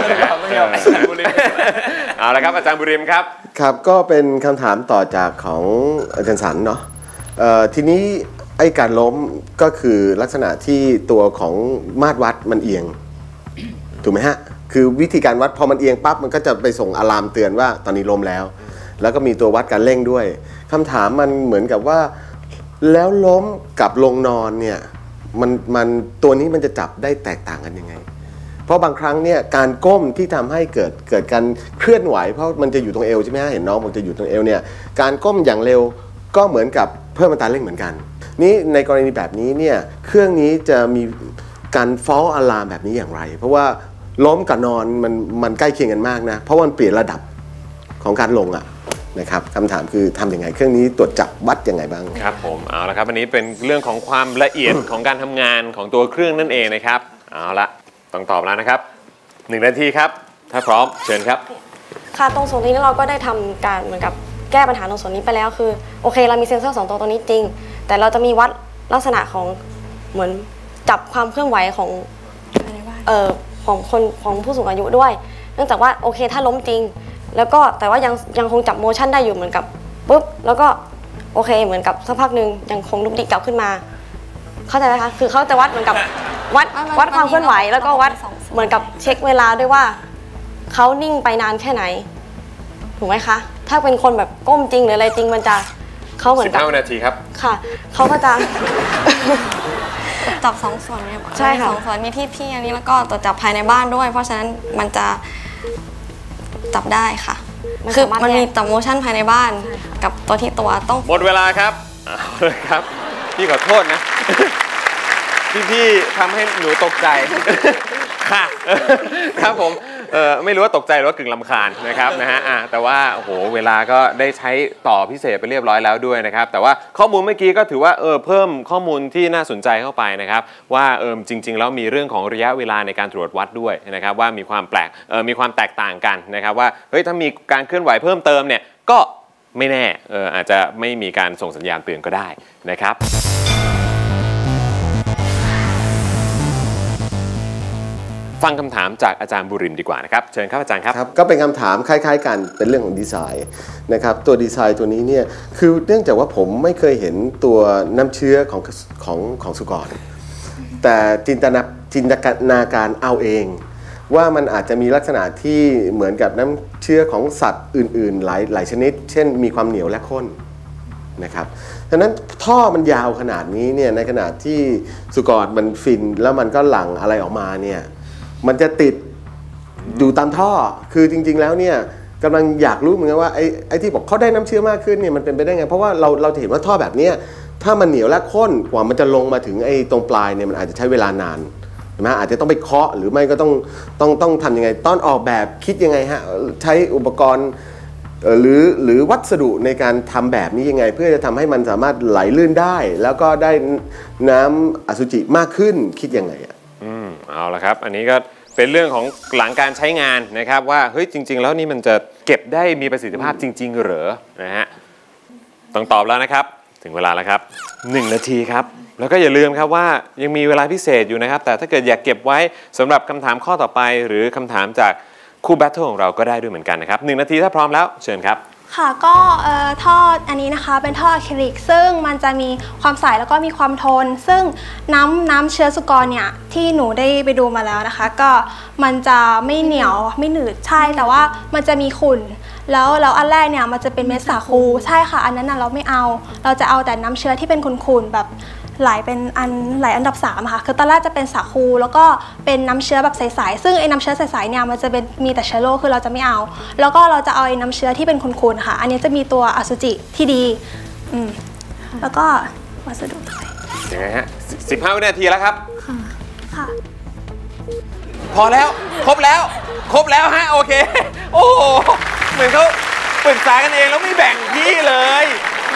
เอาละครับอาจารย์บุริมครับครับก็เป็นคำถามต่อจากของอาจารย์สันเนาะทีนี้ไอ้การล้มก็คือลักษณะที่ตัวของมาตรวัดมันเอียงถูกไหมฮะคือวิธีการวัดพอมันเอียงปั๊บมันก็จะไปส่งอะลามเตือนว่าตอนนี้ล้มแล้วก็มีตัววัดการเร่งด้วยคำถามมันเหมือนกับว่าแล้วล้มกับลงนอนเนี่ยมันตัวนี้มันจะจับได้แตกต่างกันยังไงเพราะบางครั้งเนี่ยการก้มที่ทำให้เกิดการเคลื่อนไหวเพราะมันจะอยู่ตรงเอวใช่ไหมฮะเห็นน้องมันจะอยู่ตรงเอวเนี่ยการก้มอย่างเร็วก็เหมือนกับเพิ่มอัตราเร่งเหมือนกันนี่ในกรณีแบบนี้เนี่ยเครื่องนี้จะมีการฟ้องอะลามแบบนี้อย่างไรเพราะว่าล้มกับนอนมันใกล้เคียงกันมากนะเพราะว่ามันเปลี่ยนระดับของการลงอะนะครับคำถามคือทำยังไงเครื่องนี้ตรวจจับวัดยังไงบ้างครับผมเอาละครับอันนี้เป็นเรื่องของความละเอียดของการทำงานของตัวเครื่องนั่นเองนะครับเอาละต้องตอบแล้วนะครับ1 นาทีครับถ้าพร้อมเชิญครับค่ะตรงส่วนนี้เราก็ได้ทำการเหมือนกับแก้ปัญหาตรงส่วนนี้ไปแล้วคือโอเคเรามีเซ็นเซอร์2 ตัวตรงนี้จริงแต่เราจะมีวัดลักษณะของเหมือนจับความเคลื่อนไหวของของผู้สูงอายุด้วยเนื่องจากว่าโอเคถ้าล้มจริงแล้วก็แต่ว่ายังคงจับโมชั่นได้อยู่เหมือนกับปุ๊บแล้วก็โอเคเหมือนกับสักพักหนึ่งยังคงลุกดิกกลับขึ้นมาเข้าใจไหมคะคือเขาจะวัดเหมือนกับวัดความเคลื่อนไหวแล้วก็วัดเหมือนกับเช็คเวลาด้วยว่าเขานิ่งไปนานแค่ไหนถูกไหมคะถ้าเป็นคนแบบก้มจริงหรืออะไรจริงมันจะเขาเหมือนกับ 15 นาทีครับค่ะเขาก็จะจับ2 ส่วนเนี่ยใช่ค่ะ 2 ส่วนมีที่อันนี้แล้วก็ตัวจับภายในบ้านด้วยเพราะฉะนั้นมันจะจับได้ค่ะคือมันมีจับโมชั่นภายในบ้านกับตัวที่ตัวต้องหมดเวลาครับเอาเลยครับพี่ขอโทษนะพี่ทำให้หนูตกใจค่ะครับผมไม่รู้ว่าตกใจหรือว่ากึ่งรำคาญนะครับนะฮะแต่ว่าโอ้โหเวลาก็ได้ใช้ต่อพิเศษไปเรียบร้อยแล้วด้วยนะครับแต่ว่าข้อมูลเมื่อกี้ก็ถือว่าเพิ่มข้อมูลที่น่าสนใจเข้าไปนะครับว่าจริงๆแล้วมีเรื่องของระยะเวลาในการตรวจวัดด้วยนะครับว่ามีความมีความแตกต่างกันนะครับว่าเฮ้ยถ้ามีการเคลื่อนไหวเพิ่มเติมเนี่ยก็ไม่แน่อาจจะไม่มีการส่งสัญญาณเตือนก็ได้นะครับฟังคำถามจากอาจารย์บุริมดีกว่านะครับเชิญครับอาจารย์ครับก็เป็นคำถามคล้ายๆกันเป็นเรื่องของดีไซน์นะครับตัวดีไซน์ตัวนี้เนี่ยคือเนื่องจากว่าผมไม่เคยเห็นตัวน้ำเชื้อของสุกรแต่จินตนาการเอาเองว่ามันอาจจะมีลักษณะที่เหมือนกับน้ำเชื้อของสัตว์อื่นๆหลายชนิดเช่นมีความเหนียวและข้นนะครับฉะนั้นท่อมันยาวขนาดนี้เนี่ยในขณะที่สุกรมันฟินแล้วมันก็หลั่งอะไรออกมาเนี่ยมันจะติดอยู่ตามท่อคือจริงๆแล้วเนี่ยกำลังอยากรู้เหมือนกันว่าไอ้ที่บอกเขาได้น้ำเชื้อมากขึ้นเนี่ยมันเป็นไปได้ไงเพราะว่าเราจะเห็นว่าท่อแบบนี้ถ้ามันเหนียวและข้นกว่ามันจะลงมาถึงไอ้ตรงปลายเนี่ยมันอาจจะใช้เวลานานใช่ไหมอาจจะต้องไปเคาะหรือไม่ก็ต้องทำยังไงตอนออกแบบคิดยังไงฮะใช้อุปกรณ์หรือวัสดุในการทำแบบนี้ยังไงเพื่อจะทำให้มันสามารถไหลลื่นได้แล้วก็ได้น้ำอสุจิมากขึ้นคิดยังไงเอาละครับอันนี้ก็เป็นเรื่องของหลังการใช้งานนะครับว่าเฮ้ยจริงๆแล้วนี่มันจะเก็บได้มีประสิทธิภาพจริงๆเหรอนะฮะต้องตอบแล้วนะครับถึงเวลาแล้วครับ1 นาทีครับแล้วก็อย่าลืมครับว่ายังมีเวลาพิเศษอยู่นะครับแต่ถ้าเกิดอยากเก็บไว้สำหรับคำถามข้อต่อไปหรือคำถามจากคู่แบทเทิลของเราก็ได้ด้วยเหมือนกันนะครับ1 นาทีถ้าพร้อมแล้วเชิญครับค่ะก็ท่ออันนี้นะคะเป็นท่ออะคริลิกซึ่งมันจะมีความใสแล้วก็มีความทนซึ่งน้ำเชื้อสุกรเนี่ยที่หนูได้ไปดูมาแล้วนะคะก็มันจะไม่เหนียวไม่หนืดใช่แต่ว่ามันจะมีขุ่นแล้วอันแรกเนี่ยมันจะเป็นเม็ดสาคูใช่ค่ะอันนั้นเราไม่เอาเราจะเอาแต่น้ำเชื้อที่เป็นขุ่นๆแบบหลายอันดับ3ค่ะคือตอนแรกจะเป็นสาคูแล้วก็เป็นน้ำเชื้อแบบใสๆซึ่งไอ้น้ำเชื้อใสๆเนี่ยมันจะเป็นมีแต่เชื้อโรคคือเราจะไม่เอาแล้วก็เราจะเอาไอ้น้ำเชื้อที่เป็นขุ่นๆค่ะอันนี้จะมีตัวอสุจิที่ดีแล้วก็วัสดุยังไงฮะ15 วินาทีแล้วครับค่ะพอแล้วครบแล้วฮะโอเคโอ้โหเหมือนเขาปรึกษากันเองแล้วไม่แบ่งที่เลย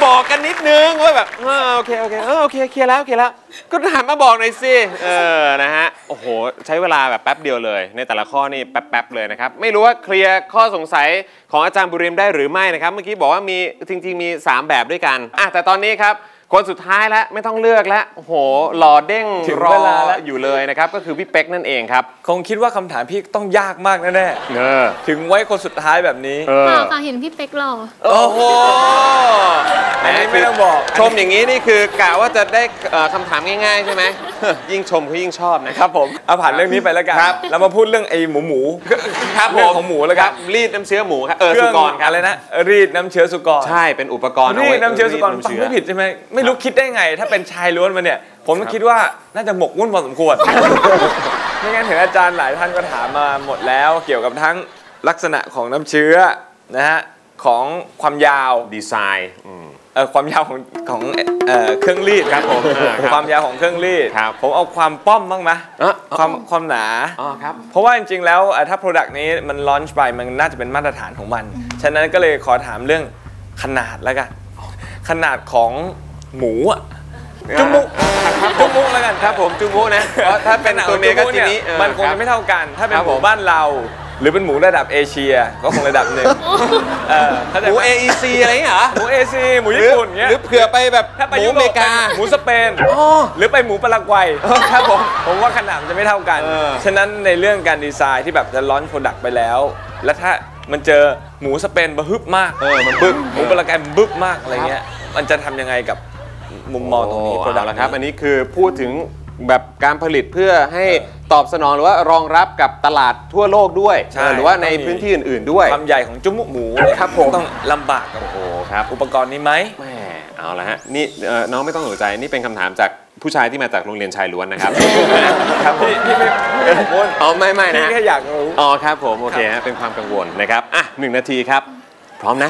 บอกกันนิดนึงว่าแบบโอเคเคลียร์แล้วก็หันมาบอกหน่อยสินะฮะโอ้โหใช้เวลาแบบแป๊บเดียวเลยในแต่ละข้อนี่แป๊บเลยนะครับไม่รู้ว่าเคลียร์ข้อสงสัยของอาจารย์บุริมได้หรือไม่นะครับเมื่อกี้บอกว่ามีจริงๆมี3แบบด้วยกันแต่ตอนนี้ครับคนสุดท้ายแล้วไม่ต้องเลือกแล้วโอ้โหหล่อเด้งรออยู่เลยนะครับก็คือพี่เป๊กนั่นเองครับคงคิดว่าคำถามพี่ต้องยากมากแน่ๆถึงไว้คนสุดท้ายแบบนี้ค่ะเห็นพี่เป๊กหล่อโอ้โหอันนี้ไม่ต้องบอกชมอย่างนี้นี่คือกะว่าจะได้คำถามง่ายๆใช่ไหมยิ่งชมเขายิ่งชอบนะครับผมเอาผ่านเรื่องนี้ไปแล้วกันเรามาพูดเรื่องไอ้หมูครับเรื่องของหมูแล้วครับรีดน้ำเชื้อหมูครับสุกรครับอะไรนะรีดน้ำเชื้อสุกรใช่เป็นอุปกรณ์รีดน้ำเชื้อสุกรฟังไม่ผิดใช่ไหมไม่รู้คิดได้ไงถ้าเป็นชายล้วนมาเนี่ยผมคิดว่าน่าจะหมกมุ่นพอสมควรไม่งั้นถึงอาจารย์หลายท่านก็ถามมาหมดแล้วเกี่ยวกับทั้งลักษณะของน้ำเชื้อนะฮะของความยาวดีไซน์ความยาวของเครื่องรีดครับผมความยาวของเครื่องรีดผมเอาความป้อมบ้างไหมความหนาครับเพราะว่าจริงๆแล้วถ้า Product นี้มันลอนช์ไปมันน่าจะเป็นมาตรฐานของมันฉะนั้นก็เลยขอถามเรื่องขนาดแล้วกันขนาดของหมูจุ๊มุแล้วกันครับผมจุ๊มุนะถ้าเป็นตัวเมียก็ทีนี้มันคงจะไม่เท่ากันถ้าเป็นหมูบ้านเราหรือเป็นหมูระดับเอเชียก็คงระดับหนึ่งหมู AEC อะไรเหรอหมู AEC หมูญี่ปุ่นเงี้ยหรือเผื่อไปแบบหมูอเมริกาหมูสเปนหรือไปหมูปารากวัยครับผมว่าขนาดมันจะไม่เท่ากันฉะนั้นในเรื่องการดีไซน์ที่แบบจะลอนช์โปรดักต์ไปแล้วแล้วถ้ามันเจอหมูสเปนบะฮึบมากมันบึ้บหมูปารากวัยมันบึ้บมากอะไรเงี้ยมันจะทำยังไงกับมุมมองตรงนี้โปรดักต์ครับอันนี้คือพูดถึงแบบการผลิตเพื่อให้ตอบสนองหรือว่ารองรับกับตลาดทั่วโลกด้วยหรือว่าในพื้นที่อื่นๆด้วยความใหญ่ของจุ๊มุหมูครับผมต้องลำบากกับครับอุปกรณ์นี้ไหมแม่เอาละฮะนี่น้องไม่ต้องสนใจนี่เป็นคำถามจากผู้ชายที่มาจากโรงเรียนชายล้วนนะครับครับพี่ไม่กังวลไม่นะพี่แค่อยากรู้ครับผมโอเคฮะเป็นความกังวลนะครับ1 นาทีครับพร้อมนะ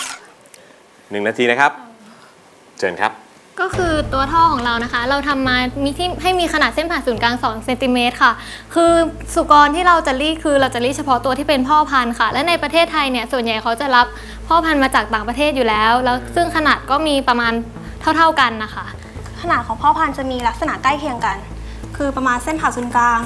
1 นาทีนะครับเชิญครับก็คือตัวท่อของเรานะคะเราทำมาให้มีขนาดเส้นผ่านศูนย์กลาง2 เซนติเมตรค่ะคือสุกรที่เราจะรีดคือเราจะรีดเฉพาะตัวที่เป็นพ่อพันธุ์ค่ะและในประเทศไทยเนี่ยส่วนใหญ่เขาจะรับพ่อพันธุ์มาจากต่างประเทศอยู่แล้วซึ่งขนาดก็มีประมาณเท่ากันนะคะขนาดของพ่อพันธุ์จะมีลักษณะใกล้เคียงกันคือประมาณเส้นผ่าศูนย์กลาง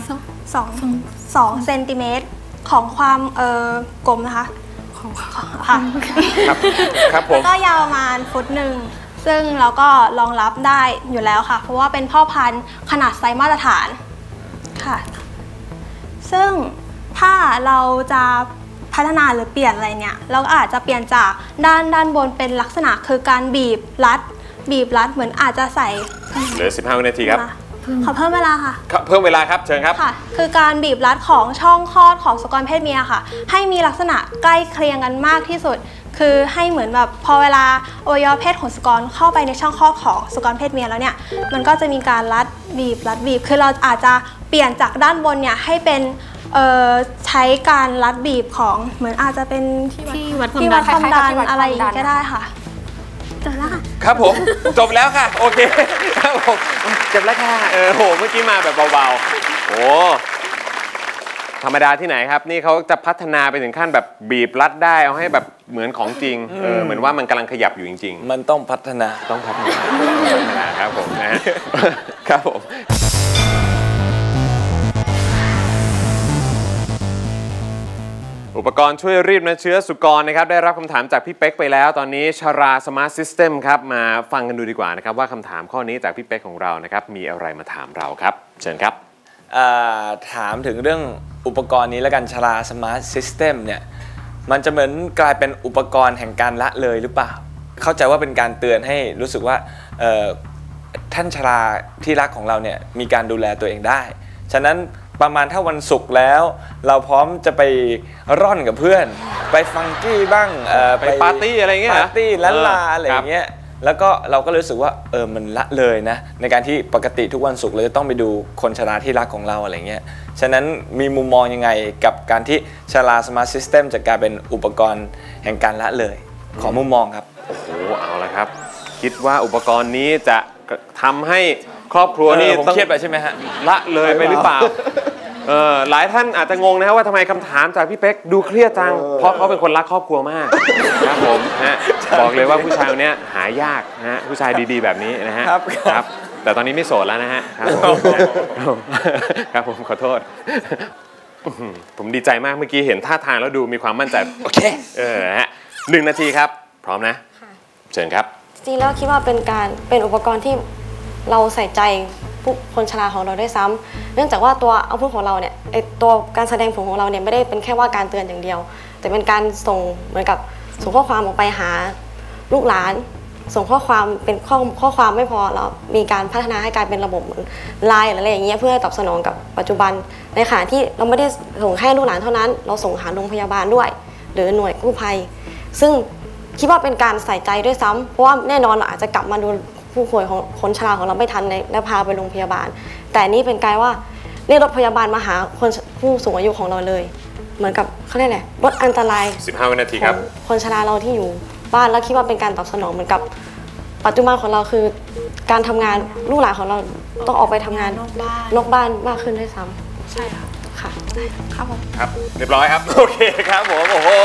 2 เซนติเมตรของความกลมนะคะค่ะครับผมก็ยาวประมาณ1 ฟุตซึ่งเราก็รองรับได้อยู่แล้วค่ะเพราะว่าเป็นพ่อพันธุ์ขนาดไซส์มาตรฐานค่ะซึ่งถ้าเราจะพัฒนาหรือเปลี่ยนอะไรเนี่ยเราก็อาจจะเปลี่ยนจากด้านบนเป็นลักษณะคือการบีบรัดเหมือนอาจจะใส่เหลือ15 วินาทีครับขอเพิ่มเวลาค่ะเพิ่มเวลาครับเชิญครับค่ะคือการบีบรัดของช่องคลอดของสุกรเพศเมียค่ะให้มีลักษณะใกล้เคียงกันมากที่สุดคือให้เหมือนแบบพอเวลาอวัยวะเพศของสุกรเข้าไปในช่องคลอดของสุกรเพศเมียแล้วเนี่ยมันก็จะมีการรัดบีบคือเราอาจจะเปลี่ยนจากด้านบนเนี่ยให้เป็นใช้การรัดบีบของเหมือนอาจจะเป็นที่วัดความดันอะไรก็ได้ค่ะจบแล้วค่ะครับผมจบแล้วค่ะโอเคครับผมจบแล้วค่ะโหเมื่อกี้มาแบบเบาๆโอ้ธรรมดาที่ไหนครับนี่เขาจะพัฒนาไปถึงขั้นแบบบีบรัดได้เอาให้แบบเหมือนของจริงเหมือนว่ามันกำลังขยับอยู่จริงๆมันต้องพัฒนาครับผมนะครับผมอุปกรณ์ช่วยรีดน้ำเชื้อสุกรนะครับได้รับคำถามจากพี่เป๊กไปแล้วตอนนี้ชราสมาร์ทซิสเต็มครับมาฟังกันดูดีกว่านะครับว่าคำถามข้อนี้จากพี่เป๊กของเรานะครับมีอะไรมาถามเราครับเชิญครับถามถึงเรื่องอุปกรณ์นี้แล้วกันชราสมาร์ทซิสเต็มเนี่ยมันจะเหมือนกลายเป็นอุปกรณ์แห่งการละเลยหรือเปล่าเข้าใจว่าเป็นการเตือนให้รู้สึกว่าท่านชราที่รักของเราเนี่ยมีการดูแลตัวเองได้ฉะนั้นประมาณถ้าวันศุกร์แล้วเราพร้อมจะไปร่อนกับเพื่อนไปฟังกี้บ้างไปปาร์ตี้อะไรเงี้ยปาร์ตี้ล้านลาอะไรอย่างเงี้ยแล้วก็เราก็รู้สึกว่ามันละเลยนะในการที่ปกติทุกวันศุกร์เราจะต้องไปดูคนชราที่รักของเราอะไรเงี้ยฉะนั้นมีมุมมองยังไงกับการที่ชราสมาร์ทซิสเต็มจะกลายเป็นอุปกรณ์แห่งการละเลยขอมุมมองครับโอ้โหเอาละครับคิดว่าอุปกรณ์นี้จะทำให้ครอบครัวนี่ต้องเครียดไปใช่ไหมฮะละเลยไปหรือเปล่าหลายท่านอาจจะงงนะครับว่าทำไมคำถามจากพี่เป๊กดูเครียดจังเพราะเขาเป็นคนรักครอบครัวมากครับผมฮะบอกเลยว่าผู้ชายคนนี้หายากนะฮะผู้ชายดีๆแบบนี้นะฮะครับแต่ตอนนี้ไม่โสดแล้วนะฮะครับผมขอโทษผมดีใจมากเมื่อกี้เห็นท่าทางแล้วดูมีความมั่นใจโอเคฮะ1 นาทีครับพร้อมนะเชิญครับจริงแล้วคิดว่าเป็นอุปกรณ์ที่เราใส่ใจผู้คนชราของเราด้วยซ้ำเนื่องจากว่าตัวเอาพุทของเราเนี่ยตัวการแสดงผลของเราเนี่ยไม่ได้เป็นแค่ว่าการเตือนอย่างเดียวแต่เป็นการส่งเหมือนกับส่งข้อความออกไปหาลูกหลานส่งข้อความเป็นข้อความไม่พอเรามีการพัฒนาให้กลายเป็นระบบเหมือนไลน์อะไรอย่างเงี้ยเพื่อตอบสนองกับปัจจุบันในขณะที่เราไม่ได้ส่งให้ลูกหลานเท่านั้นเราส่งหาโรงพยาบาลด้วยหรือหน่วยกู้ภัยซึ่งคิดว่าเป็นการใส่ใจด้วยซ้ำเพราะว่าแน่นอนเราอาจจะกลับมาดูผู้ป่วยของคนชราของเราไม่ทันและพาไปโรงพยาบาลแต่นี่เป็นการว่าเรียกรถพยาบาลมาหาผู้สูงอายุของเราเลยเหมือนกับเขาเรียกอะไรลดอันตราย 15 วินาทีครับคนชราเราที่อยู่บ้านแล้วคิดว่าเป็นการตอบสนองเหมือนกับปัจจุบันของเราคือการทำงานลูกหลานของเราต้องออกไปทำงานนอกบ้านมากขึ้นด้วยซ้ำใช่ค่ะค่ะครับผมครับเรียบร้อยครับโอเคครับผมโอ้โห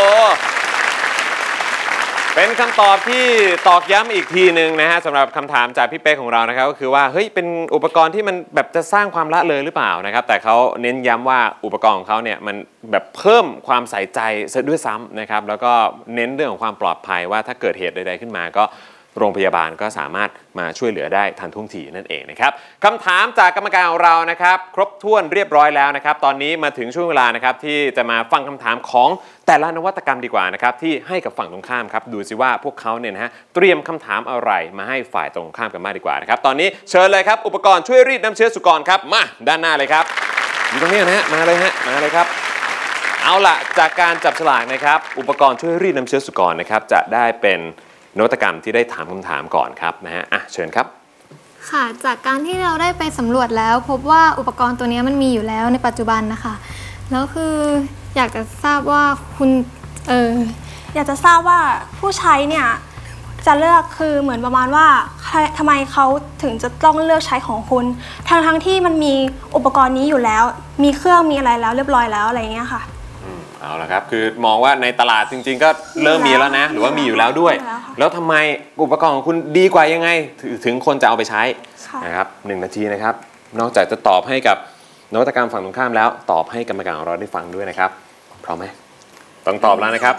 เป็นคำตอบที่ตอกย้ำอีกทีหนึ่งนะฮะสำหรับคำถามจากพี่เป๊กของเรานะครับก็คือว่าเฮ้ยเป็นอุปกรณ์ที่มันแบบจะสร้างความละเลยหรือเปล่านะครับแต่เขาเน้นย้ำว่าอุปกรณ์ของเขาเนี่ยมันแบบเพิ่มความใส่ใจซะด้วยซ้ำนะครับแล้วก็เน้นเรื่องของความปลอดภัยว่าถ้าเกิดเหตุใดๆขึ้นมาก็โรงพยาบาลก็สามารถมาช่วยเหลือได้ทันท่วงทีนั่นเองนะครับคำถามจากกรรมการของเรานะครับครบถ้วนเรียบร้อยแล้วนะครับตอนนี้มาถึงช่วงเวลานะครับที่จะมาฟังคำถามของแต่ละนวัตกรรมดีกว่านะครับที่ให้กับฝั่งตรงข้ามครับดูสิว่าพวกเขาเนี่ยนะฮะเตรียมคำถามอะไรมาให้ฝ่ายตรงข้ามกันมากดีกว่านะครับตอนนี้เชิญเลยครับอุปกรณ์ช่วยรีดน้ำเชื้อสุกรครับมาด้านหน้าเลยครับอยู่ตรงนี้นะฮะมาเลยครับเอาล่ะจากการจับฉลากนะครับอุปกรณ์ช่วยรีดน้ำเชื้อสุกรนะครับจะได้เป็นนวัตกรรมที่ได้ถามคำถามก่อนครับนะฮะเชิญครับค่ะจากการที่เราได้ไปสำรวจแล้วพบว่าอุปกรณ์ตัวนี้มันมีอยู่แล้วในปัจจุบันนะคะแล้วคืออยากจะทราบว่าคุณอยากจะทราบว่าผู้ใช้เนี่ยจะเลือกคือเหมือนประมาณว่าทำไมเขาถึงจะต้องเลือกใช้ของคุณทั้งที่มันมีอุปกรณ์นี้อยู่แล้วมีเครื่องมีอะไรแล้วเรียบร้อยแล้วอะไรอย่างเงี้ยค่ะเอาละครับคือมองว่าในตลาดจริงๆก็เริ่มมีแล้วนะหรือว่ามีอยู่แล้วด้วยแล้วทำไมอุปกรณ์ของคุณดีกว่ายังไงถึงคนจะเอาไปใช้นะครับ1 นาทีนะครับนอกจากจะตอบให้กับนวัตกรรมฝั่งตรงข้ามแล้วตอบให้กรรมการของเราได้ฟังด้วยนะครับพร้อมไหมต้องตอบแล้วนะครับ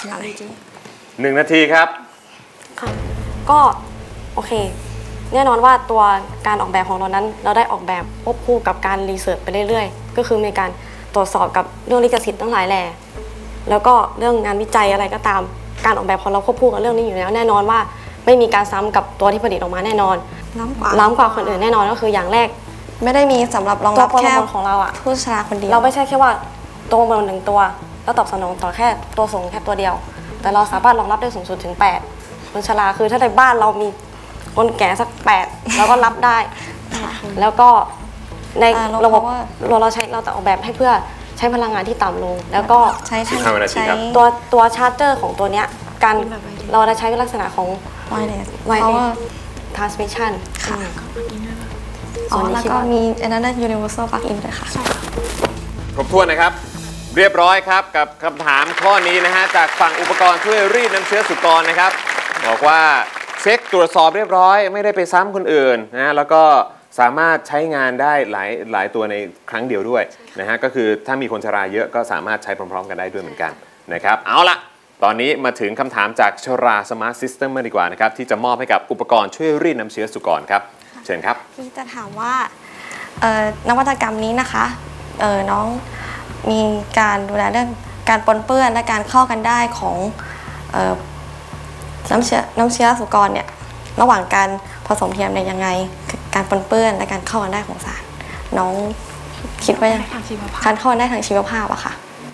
1 นาทีครับก็โอเคแน่นอนว่าตัวการออกแบบของเรานั้นเราได้ออกแบบควบคู่กับการรีเสิร์ชไปเรื่อยๆก็คือมีการตรวจสอบกับเรื่องลิขสิทธิ์ทั้งหลายแหล่แล้วก็เรื่องงานวิจัยอะไรก็ตามการออกแบบของเราควบคู่กับเรื่องนี้อยู่แล้วแน่นอนว่าไม่มีการซ้ำกับตัวที่ผลิตออกมาแน่นอนล้ำกว่าคนอื่นแน่นอนก็คืออย่างแรกไม่ได้มีสำหรับรองรับแค่ของเราอะผู้ชราคนเดียวเราไม่ใช่แค่ว่าตัวบน1 ตัวแล้วตอบสนองต่อแค่ตัวส่งแค่ตัวเดียวแต่เราสามารถรองรับได้สูงสุดถึง8คนชราคือถ้าในบ้านเรามีคนแก่สัก8เราก็รับได้แล้วก็ในระบบเราจะออกแบบให้เพื่อใช้พลังงานที่ต่ำลงแล้วก็ใช้ตัวชาร์จเจอร์ของตัวเนี้ยการเราจะใช้ลักษณะของ wireless transmission ค่ะแล้วก็มีอันนั้น universal plug in ด้วยค่ะครบถ้วนนะครับเรียบร้อยครับกับคำถามข้อนี้นะฮะจากฝั่งอุปกรณ์ช่วยรีดน้ำเชื้อสุกรนะครับบอกว่าเช็คตรวจสอบเรียบร้อยไม่ได้ไปซ้ำคนอื่นนะแล้วก็สามารถใช้งานได้หลายตัวในครั้งเดียวด้วยนะฮะก็คือถ้ามีคนชราเยอะก็สามารถใช้พร้อมๆกันได้ด้วยเหมือนกันนะครับเอาละตอนนี้มาถึงคำถามจากชราสมาร์ทซิสเต็มดีกว่านะครับที่จะมอบให้กับอุปกรณ์ช่วยรีดน้ำเชื้อสุกรครับเชิญครับที่จะถามว่านวัตกรรมนี้นะคะน้องมีการดูแลเรื่องการปนเปื้อนและการเข้ากันได้ของน้ำเชื้อสุกรเนี่ยระหว่างการผสมเทียมเนี่ยยังไงการปนเปื้อนและการเข้ากันได้ของสารน้องคิดว่าการเข้ากันได้ทางชีวภาพอะค่ะ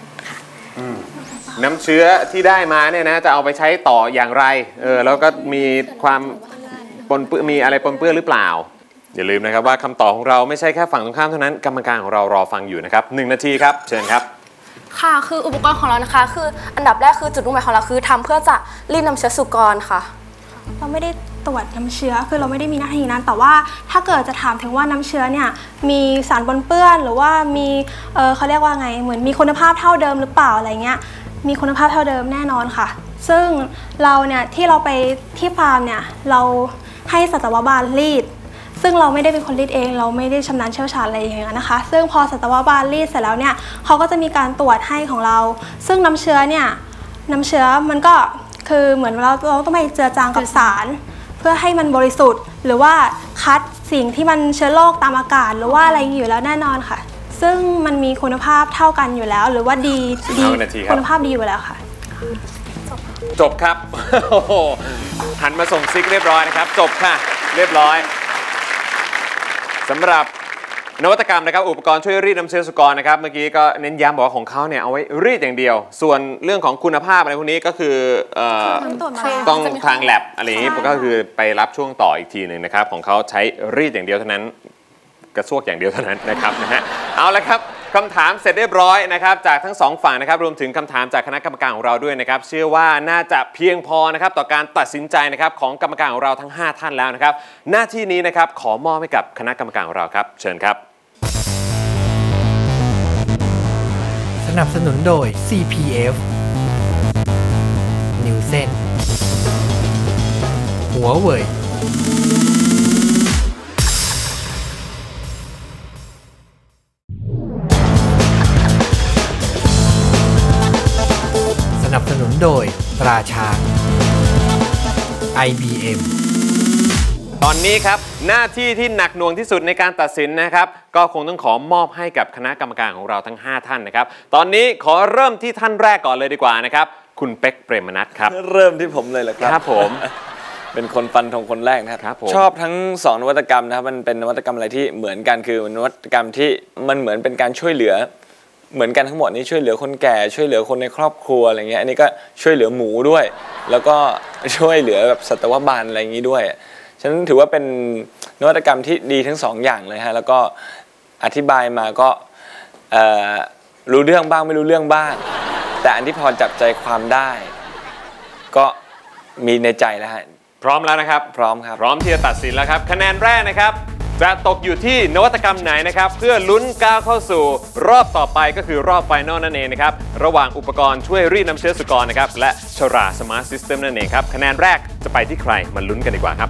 น้ำเชื้อที่ได้มาเนี่ยนะจะเอาไปใช้ต่ออย่างไรแล้วก็มีความปนเปื้อนมีอะไรปนเปื้อนหรือเปล่าอย่าลืมนะครับว่าคำตอบของเราไม่ใช่แค่ฝั่งตรงข้ามเท่านั้นกรรมการของเรารอฟังอยู่นะครับ1 นาทีครับเชิญครับค่ะคืออุปกรณ์ของเรานะคะคืออันดับแรกคือจุดมุ่งหมายของเราคือทำเพื่อจะรีดน้ำเชื้อสุกรค่ะเราไม่ได้ตรวจน้ำเชื้อคือเราไม่ได้มีหน้าที่นั้นแต่ว่าถ้าเกิดจะถามถึงว่าน้ำเชื้อเนี่ยมีสารปนเปื้อนหรือว่ามีเขาเรียกว่าไงเหมือนมีคุณภาพเท่าเดิมหรือเปล่าอะไรเงี้ยมีคุณภาพเท่าเดิมแน่นอนค่ะซึ่งเราเนี่ยที่เราไปที่ฟาร์มเนี่ยเราให้สัตวบาลรีดซึ่งเราไม่ได้เป็นคนรีดเองเราไม่ได้ชำนาญเชี่ยวชาญอะไรอย่างเงี้ยนะคะซึ่งพอสัตวบาลรีดเสร็จแล้วเนี่ยเขาก็จะมีการตรวจให้ของเราซึ่งน้ำเชื้อมันก็คือเหมือนเราต้องไปเจือจางกับสารเพื่อให้มันบริสุทธิ์หรือว่าคัดสิ่งที่มันเชื้อโรคตามอากาศหรือว่าอะไรอยู่แล้วแน่นอนค่ะซึ่งมันมีคุณภาพเท่ากันอยู่แล้วหรือว่าดีคุณภาพดีอยู่แล้วค่ะจบครับ หันมาส่งซิกเรียบร้อยนะครับจบค่ะเรียบร้อยสำหรับนวัตกรรมนะครับอุปกรณ์ช่วยรีดน้ำเชื้อสุกรนะครับเมื่อกี้ก็เน้นย้ำบอกว่าของเขาเนี่ยเอาไว้รีดอย่างเดียวส่วนเรื่องของคุณภาพอะไรพวกนี้ก็คือต้องทางแลบอะไรอย่างนี้ก็คือไปรับช่วงต่ออีกทีหนึ่งนะครับของเขาใช้รีดอย่างเดียวเท่านั้นกระซวกอย่างเดียวเท่านั้นนะครับเอาละครับคำถามเสร็จเรียบร้อยนะครับจากทั้งสองฝั่งนะครับรวมถึงคำถามจากคณะกรรมการของเราด้วยนะครับเชื่อว่าน่าจะเพียงพอนะครับต่อการตัดสินใจนะครับของกรรมการของเราทั้ง5ท่านแล้วนะครับหน้าที่นี้นะครับขอมอบให้กับคณะกรรมการของเราครับเชิญครับสนับสนุนโดย CPF นิวเซนหัวเว่ยสนับสนุนโดยตราช้าง IBM ตอนนี้ครับหน้าที่ที่หนักหน่วงที่สุดในการตัดสินนะครับก็คงต้องขอมอบให้กับคณะกรรมการของเราทั้ง5ท่านนะครับตอนนี้ขอเริ่มที่ท่านแรกก่อนเลยดีกว่านะครับคุณเป๊กเปรมนัสครับเริ่มที่ผมเลยเหรอครับครับผมเป็นคนฟันธงคนแรกนะครับชอบทั้ง2นวัตกรรมนะครับมันเป็นนวัตกรรมอะไรที่เหมือนกันคือนวัตกรรมที่มันเหมือนเป็นการช่วยเหลือเหมือนกันทั้งหมดนี้ช่วยเหลือคนแก่ช่วยเหลือคนในครอบครัวอะไรเงี้ยอันนี้ก็ช่วยเหลือหมูด้วยแล้วก็ช่วยเหลือแบบสัตวบาลอะไรอย่างนี้ด้วยฉะนั้นถือว่าเป็นนวัตกรรมที่ดีทั้ง2อย่างเลยฮะแล้วก็อธิบายมาก็รู้เรื่องบ้างไม่รู้เรื่องบ้างแต่อันที่พอจับใจความได้ก็มีในใจแล้วฮะพร้อมแล้วนะครับพร้อมครับพร้อมที่จะตัดสินแล้วครับคะแนนแรกนะครับจะตกอยู่ที่นวัตกรรมไหนนะครับเพื่อลุ้นก้าวเข้าสู่รอบต่อไปก็คือรอบไฟนอลนั่นเองนะครับระหว่างอุปกรณ์ช่วยรีดน้ำเชื้อสุกรนะครับและชราสมาร์ทซิสเต็มนั่นเองครับคะแนนแรกจะไปที่ใครมาลุ้นกันดีกว่าครับ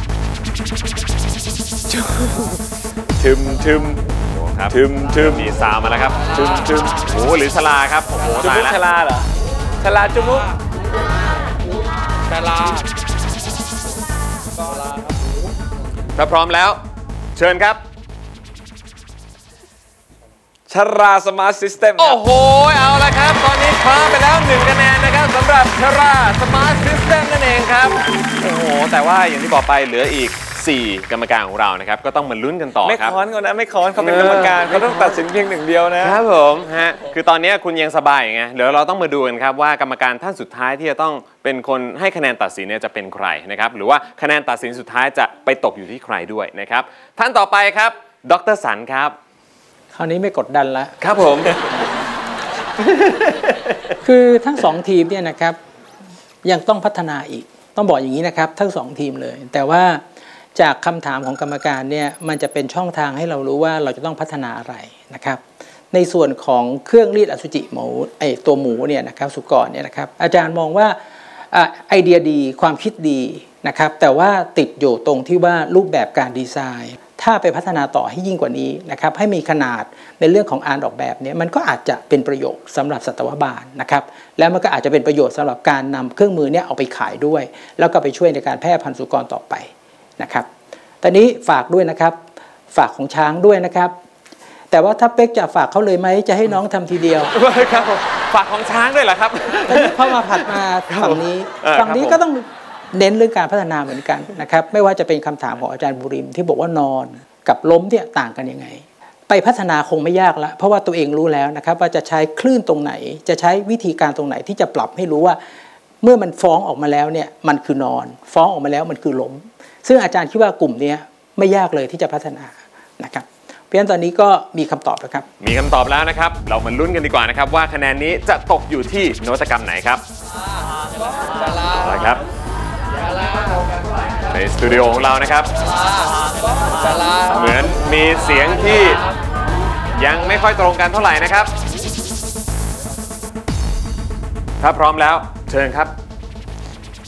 ทึมมีสาวมาแล้วครับทึมโอ้หรือชลาครับโอ้โหตายแล้วชลาเหรอชลาจุมุกชลาถ้าพร้อมแล้วเชิญครับชราสมาร์ทซิสเต็มโอ้โหเอาละครับตอนนี้คว้าไปแล้ว1คะแนนนะครับสำหรับชราสมาร์ทซิสเต็มนั่นเองครับโอ้โหแต่ว่าอย่างที่บอกไปเหลืออีก4กรรมการของเรานะครับก็ต้องมาลุ้นกันต่อครับไม่ค้อนเขานะไม่ค้อนเขาเป็นกรรมการเขาต้องตัดสินเพียง1เดียวนะครับผมฮะคือตอนนี้คุณยังสบายไงเดี๋ยวเราต้องมาดูกันครับว่ากรรมการท่านสุดท้ายที่จะต้องเป็นคนให้คะแนนตัดสินเนี่ยจะเป็นใครนะครับหรือว่าคะแนนตัดสินสุดท้ายจะไปตกอยู่ที่ใครด้วยนะครับท่านต่อไปครับดร.สันครับคราวนี้ไม่กดดันแล้วครับผมคือทั้ง2ทีมเนี่ยนะครับยังต้องพัฒนาอีกต้องบอกอย่างนี้นะครับทั้ง2ทีมเลยแต่ว่าจากคำถามของกรรมการเนี่ยมันจะเป็นช่องทางให้เรารู้ว่าเราจะต้องพัฒนาอะไรนะครับในส่วนของเครื่องรีดอสุจิหมูตัวหมูเนี่ยนะครับสุกรเนี่ยนะครับอาจารย์มองว่าไอเดียดีความคิดดีนะครับแต่ว่าติดอยู่ตรงที่ว่ารูปแบบการดีไซน์ถ้าไปพัฒนาต่อให้ยิ่งกว่านี้นะครับให้มีขนาดในเรื่องของการออกแบบเนี่ยมันก็อาจจะเป็นประโยชน์สำหรับสัตวบาลนะครับแล้วมันก็อาจจะเป็นประโยชน์สำหรับการนำเครื่องมือเนี่ยเอาไปขายด้วยแล้วก็ไปช่วยในการแพร่พันธุ์สุกรต่อไปนะครับตอนนี้ฝากด้วยนะครับฝากของช้างด้วยนะครับแต่ว่าถ้าเป๊กจะฝากเขาเลยไหมจะให้น้องทำทีเดียวครับฝากของช้างด้วยเหรอครับตอนนี้พอมาผัดมาฝั่งนี้ก็ต้องเน้นเรื่องการพัฒนาเหมือนกันนะครับไม่ว่าจะเป็นคำถามของอาจารย์บุริมที่บอกว่านอนกับล้มเนี่ยต่างกันยังไงไปพัฒนาคงไม่ยากละเพราะว่าตัวเองรู้แล้วนะครับว่าจะใช้คลื่นตรงไหนจะใช้วิธีการตรงไหนที่จะปรับให้รู้ว่าเมื่อมันฟ้องออกมาแล้วเนี่ยมันคือนอนฟ้องออกมาแล้วมันคือล้มซึ่งอาจารย์คิดว่ากลุ่มนี้ไม่ยากเลยที่จะพัฒนานะครับเพราะฉะนั้นตอนนี้ก็มีคำตอบแล้วครับมีคำตอบแล้วนะครับเรามาลุ้นกันดีกว่านะครับว่าคะแนนนี้จะตกอยู่ที่นวัตกรรมไหนครับอะไรครับในสตูดิโอของเรานะครับเหมือนมีเสียงที่ยังไม่ค่อยตรงกันเท่าไหร่นะครับถ้าพร้อมแล้วเชิญครับ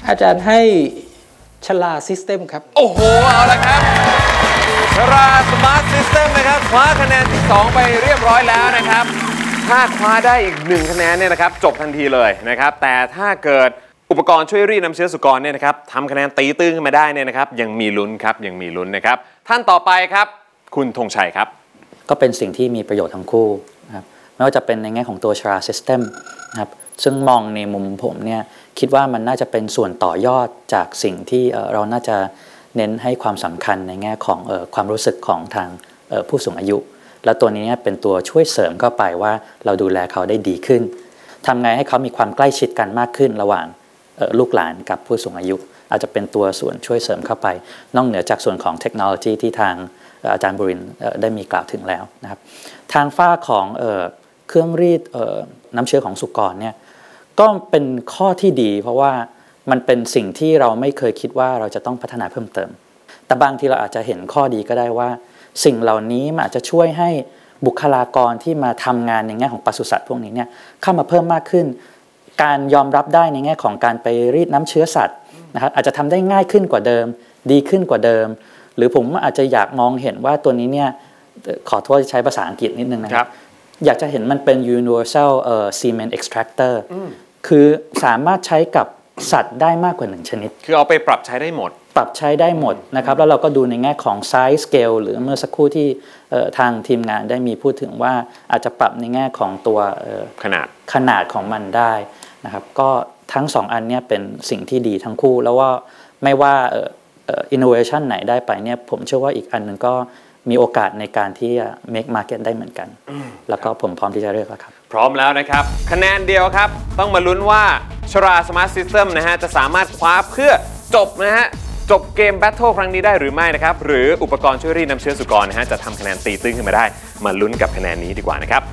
อาจารย์ให้ชลาซิสเต็มครับโอ้โหเอาละครับชราสมาร์ทซิสเต็มนะครับคว้าคะแนนที่2ไปเรียบร้อยแล้วนะครับถ้าคว้าได้อีก1คะแนนเนี่ยนะครับจบทันทีเลยนะครับแต่ถ้าเกิดอุปกรณ์ช่วยรีดน้ำเชื้อสุกรเนี่ยนะครับทำคะแนนตีตื้นขึ้นมาได้เนี่ยนะครับยังมีลุ้นครับยังมีลุ้นนะครับท่านต่อไปครับคุณธงชัยครับก็เป็นสิ่งที่มีประโยชน์ทั้งคู่นะครับไม่ว่าจะเป็นในแง่ของตัวชราซิสเต็มนะครับซึ่งมองในมุมผมเนี่ยคิดว่ามันน่าจะเป็นส่วนต่อยอดจากสิ่งที่เราน่าจะเน้นให้ความสำคัญในแง่ของความรู้สึกของทางผู้สูงอายุแล้วตัวนี้เป็นตัวช่วยเสริมเข้าไปว่าเราดูแลเขาได้ดีขึ้นทำไงให้เขามีความใกล้ชิดกันมากขึ้นระหว่างลูกหลานกับผู้สูงอายุอาจจะเป็นตัวส่วนช่วยเสริมเข้าไปนอกเหนือจากส่วนของเทคโนโลยีที่ทางอาจารย์บุรินทร์ได้มีกล่าวถึงแล้วนะครับทางฝ้าของเครื่องรีดน้ำเชื้อของสุกรเนี่ยก็เป็นข้อที่ดีเพราะว่ามันเป็นสิ่งที่เราไม่เคยคิดว่าเราจะต้องพัฒนาเพิ่มเติมแต่บางทีเราอาจจะเห็นข้อดีก็ได้ว่าสิ่งเหล่านี้มันอาจจะช่วยให้บุคลากรที่มาทำงานในแง่ของปศุสัตว์พวกนี้เนี่ยเข้ามาเพิ่มมากขึ้นการยอมรับได้ในแง่ของการไปรีดน้ำเชื้อสัตว์นะครับอาจจะทำได้ง่ายขึ้นกว่าเดิมดีขึ้นกว่าเดิมหรือผมอาจจะอยากมองเห็นว่าตัวนี้เนี่ยขอโทษใช้ภาษาอังกฤษนิดนึงนะครับอยากจะเห็นมันเป็น universal semen extractor คือสามารถใช้กับสัตว์ได้มากกว่า1ชนิดคือเอาไปปรับใช้ได้หมดปรับใช้ได้หมดนะครับแล้วเราก็ดูในแง่ของ size scale หรือเมื่อสักครู่ที่ทางทีมงานได้มีพูดถึงว่าอาจจะปรับในแง่ของตัวขนาดของมันได้นะครับก็ทั้ง2อันนี้เป็นสิ่งที่ดีทั้งคู่แล้วว่าไม่ว่าinnovation ไหนได้ไปเนี่ยผมเชื่อว่าอีกอันนึงก็มีโอกาสในการที่จะ make market ได้เหมือนกันแล้วก็ผมพร้อมที่จะเลือกแล้วครับพร้อมแล้วนะครับคะแนนเดียวครับต้องมาลุ้นว่าชรา Smart System นะฮะจะสามารถคว้าเพื่อจบนะฮะจบเกมแบทเทิลครั้งนี้ได้หรือไม่นะครับหรืออุปกรณ์ช่วยรีดน้ำเชื้อสุกรนะฮะจะทำคะแนนตีตื้นขึ้นมาได้มาลุ้นกับคะแนนนี้ดีกว่านะครับ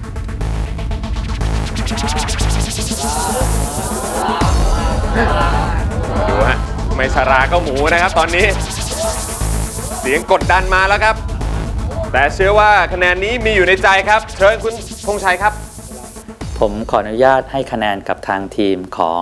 ดูฮะไม่ชราก็หมูนะครับตอนนี้เสียงกดดันมาแล้วครับแต่เชื่อว่าคะแนนนี้มีอยู่ในใจครับเชิญคุณธงชัยครับผมขออนุญาตให้คะแนนกับทางทีมของ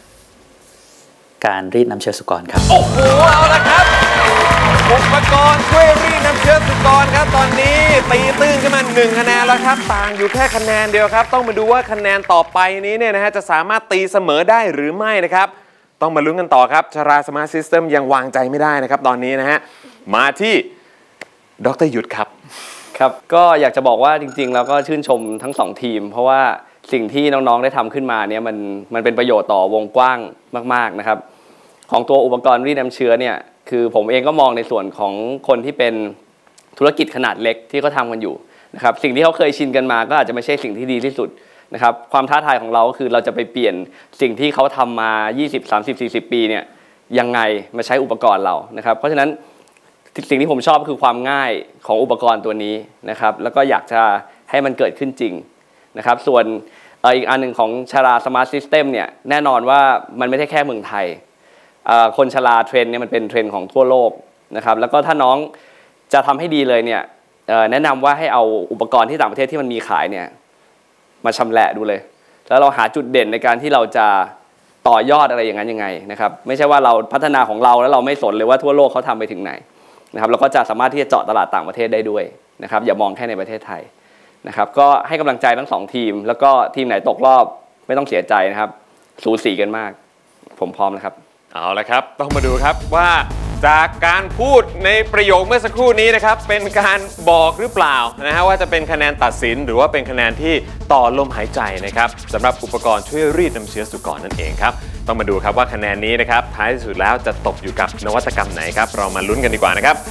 การรีดน้ำเชื้อสุกรครับโอ้โหเอาละครับอุปกรณ์ช่วยรีดน้ำเชื้อสุกรครับตอนนี้ตีตื้นขึ้นมา1คะแนนแล้วครับต่างอยู่แค่คะแนนเดียวครับต้องมาดูว่าคะแนนต่อไปนี้เนี่ยนะฮะจะสามารถตีเสมอได้หรือไม่นะครับต้องมาลุ้นกันต่อครับชรา Smart System ยังวางใจไม่ได้นะครับตอนนี้นะฮะมาที่ดร.ยุทธครับครับก็อยากจะบอกว่าจริงๆแล้วก็ชื่นชมทั้ง2ทีมเพราะว่าสิ่งที่น้องๆได้ทำขึ้นมาเนี่ยมันเป็นประโยชน์ต่อวงกว้างมากๆนะครับของตัวอุปกรณ์รีดน้ำเชื้อเนี่ยคือผมเองก็มองในส่วนของคนที่เป็นธุรกิจขนาดเล็กที่เขาทำกันอยู่นะครับสิ่งที่เขาเคยชินกันมาก็อาจจะไม่ใช่สิ่งที่ดีที่สุดนะครับความท้าทายของเราก็คือเราจะไปเปลี่ยนสิ่งที่เขาทำมา20 30 40 ปีเนี่ยยังไงมาใช้อุปกรณ์เรานะครับเพราะฉะนั้นสิ่งที่ผมชอบก็คือความง่ายของอุปกรณ์ตัวนี้นะครับแล้วก็อยากจะให้มันเกิดขึ้นจริงนะครับส่วนอีกอันหนึ่งของชรา Smart System เนี่ยแน่นอนว่ามันไม่ใช่แค่เมืองไทยคนชราเทรนด์เนี่ยมันเป็นเทรนด์ของทั่วโลกนะครับแล้วก็ถ้าน้องจะทำให้ดีเลยเนี่ยแนะนำว่าให้เอาอุปกรณ์ที่ต่างประเทศที่มันมีขายเนี่ยมาชำแหละดูเลยแล้วเราหาจุดเด่นในการที่เราจะต่อยอดอะไรอย่างนั้นยังไงนะครับไม่ใช่ว่าเราพัฒนาของเราแล้วเราไม่สนเลยว่าทั่วโลกเขาทำไปถึงไหนนะครับเราก็จะสามารถที่จะเจาะตลาดต่างประเทศได้ด้วยนะครับอย่ามองแค่ในประเทศไทยนะครับก็ให้กำลังใจทั้ง2ทีมแล้วก็ทีมไหนตกรอบไม่ต้องเสียใจนะครับสูสีกันมากผมพร้อมนะครับเอาละครับต้องมาดูครับว่าจากการพูดในประโยคเมื่อสักครู่นี้นะครับเป็นการบอกหรือเปล่านะฮะว่าจะเป็นคะแนนตัดสินหรือว่าเป็นคะแนนที่ต่อลมหายใจนะครับสำหรับอุปกรณ์ช่วยรีดน้ำเชื้อสุกรนั่นเองครับต้องมาดูครับว่าคะแนนนี้นะครับท้ายที่สุดแล้วจะตกอยู่กับนวัตกรรมไหนครับเรามาลุ้นกันดีกว่านะครับ